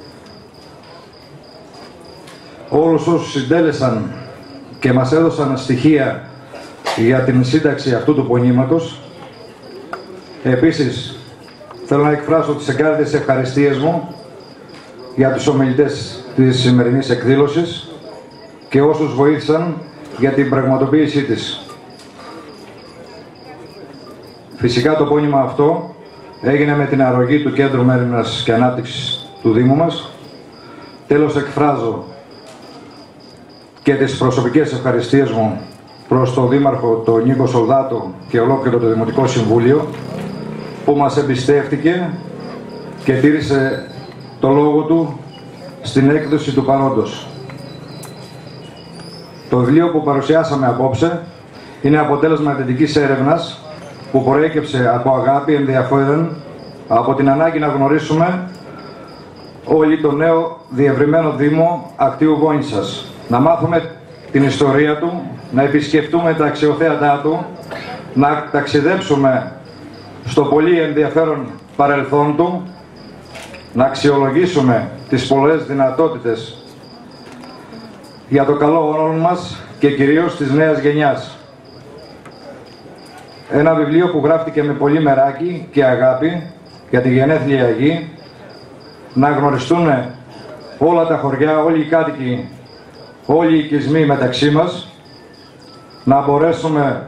όλους όσους συντέλεσαν και μας έδωσαν στοιχεία για την σύνταξη αυτού του πονήματος. Επίσης, θέλω να εκφράσω τις εγκάρδιες ευχαριστίες μου για τους ομιλητές της σημερινής εκδήλωσης και όσους βοήθησαν για την πραγματοποίησή της. Φυσικά το πόνημα αυτό έγινε με την αρρωγή του Κέντρου Μέριμνας και Ανάπτυξης του Δήμου μας. Τέλος, εκφράζω και τις προσωπικές ευχαριστίες μου προς τον Δήμαρχο, τον Νίκο Σολδάτο και ολόκληρο το Δημοτικό Συμβούλιο που μας εμπιστεύτηκε και τήρησε το λόγο του στην έκδοση του παρόντος. Το βιβλίο που παρουσιάσαμε απόψε είναι αποτέλεσμα εντατικής έρευνας που προέκυψε από αγάπη, ενδιαφέρον, από την ανάγκη να γνωρίσουμε όλοι το νέο διευρυμένο Δήμο Ακτίου Βόνιτσας. Να μάθουμε την ιστορία του, να επισκεφτούμε τα αξιοθέατά του, να ταξιδέψουμε στο πολύ ενδιαφέρον παρελθόν του, να αξιολογήσουμε τις πολλές δυνατότητες για το καλό όνομα μας και κυρίως της νέας γενιάς. Ένα βιβλίο που γράφτηκε με πολύ μεράκι και αγάπη για τη γενέθλια γη, να γνωριστούν όλα τα χωριά, όλοι οι κάτοικοι, όλοι οι οικισμοί μεταξύ μας, να μπορέσουμε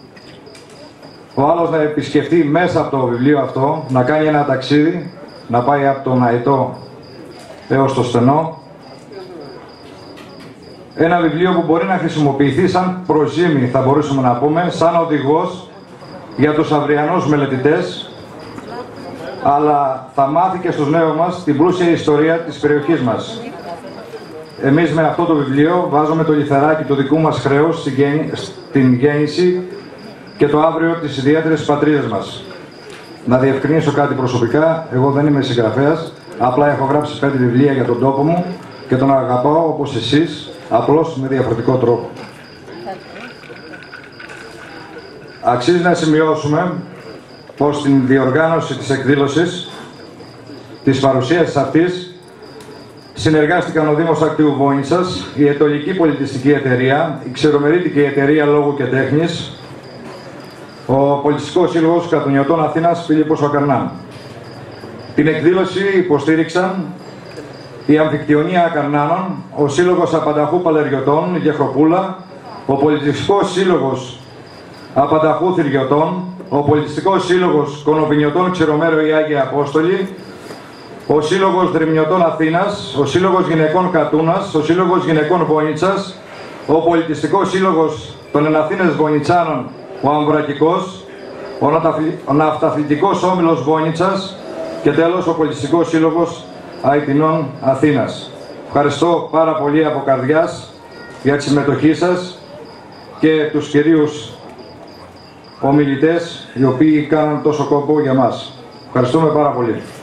ο άλλος να επισκεφτεί μέσα από το βιβλίο αυτό, να κάνει ένα ταξίδι, να πάει από τον Αητό έως το Στενό. Ένα βιβλίο που μπορεί να χρησιμοποιηθεί σαν προζύμι, θα μπορούσαμε να πούμε, σαν οδηγός για τους αυριανούς μελετητές, αλλά θα μάθει και στους νέους μας την πλούσια ιστορία της περιοχής μας. Εμείς με αυτό το βιβλίο βάζουμε το λιθαράκι του δικού μας χρέους στην γέννηση και το αύριο της ιδιαίτερης πατρίδας μας. Να διευκρινίσω κάτι προσωπικά, εγώ δεν είμαι συγγραφέας, απλά έχω γράψει πέντε βιβλία για τον τόπο μου και τον αγαπάω όπως εσείς, απλώς με διαφορετικό τρόπο. Αξίζει να σημειώσουμε πως στην διοργάνωση της εκδήλωσης, της παρουσίασης αυτής, συνεργάστηκαν ο Δήμος Ακτίου Βόνιτσας, η Ετωλική Πολιτιστική Εταιρεία, η Ξερομερίτικη Εταιρεία Λόγου και Τέχνης, ο Πολιτιστικός Σύλλογος Κατουνιωτών Αθήνας Φίλιππος Ακαρνάν. Την εκδήλωση υποστήριξαν η Αμφικτιονία Ακαρνάνων, ο Σύλλογος Απανταχού Παλαιριωτών Γεχροπούλα, ο Πολιτιστικός Σύλλογος Απανταχού Θηριωτών, ο Πολιτιστικός Σύλλογος Κονοπινιωτών Ξερομέρο η Άγια Απόστολη, ο Σύλλογος Δρυμνιωτών Αθήνας, ο Σύλλογος Γυναικών Κατούνας, ο Σύλλογος Γυναικών Βόνιτσας, ο Πολιτιστικός Σύλλογος των Εναθήνες Βονιτσάνων ο Αμβρακικός, ο Ναυταθλητικός Όμιλος Βόνιτσας και τέλος ο Πολιτιστικός Σύλλογος Αιτινών Αθήνας. Ευχαριστώ πάρα πολύ από καρδιάς για τη συμμετοχή σας και τους κυρίους ομιλητές οι οποίοι κάναν τόσο κόπο για μας. Ευχαριστούμε πάρα πολύ.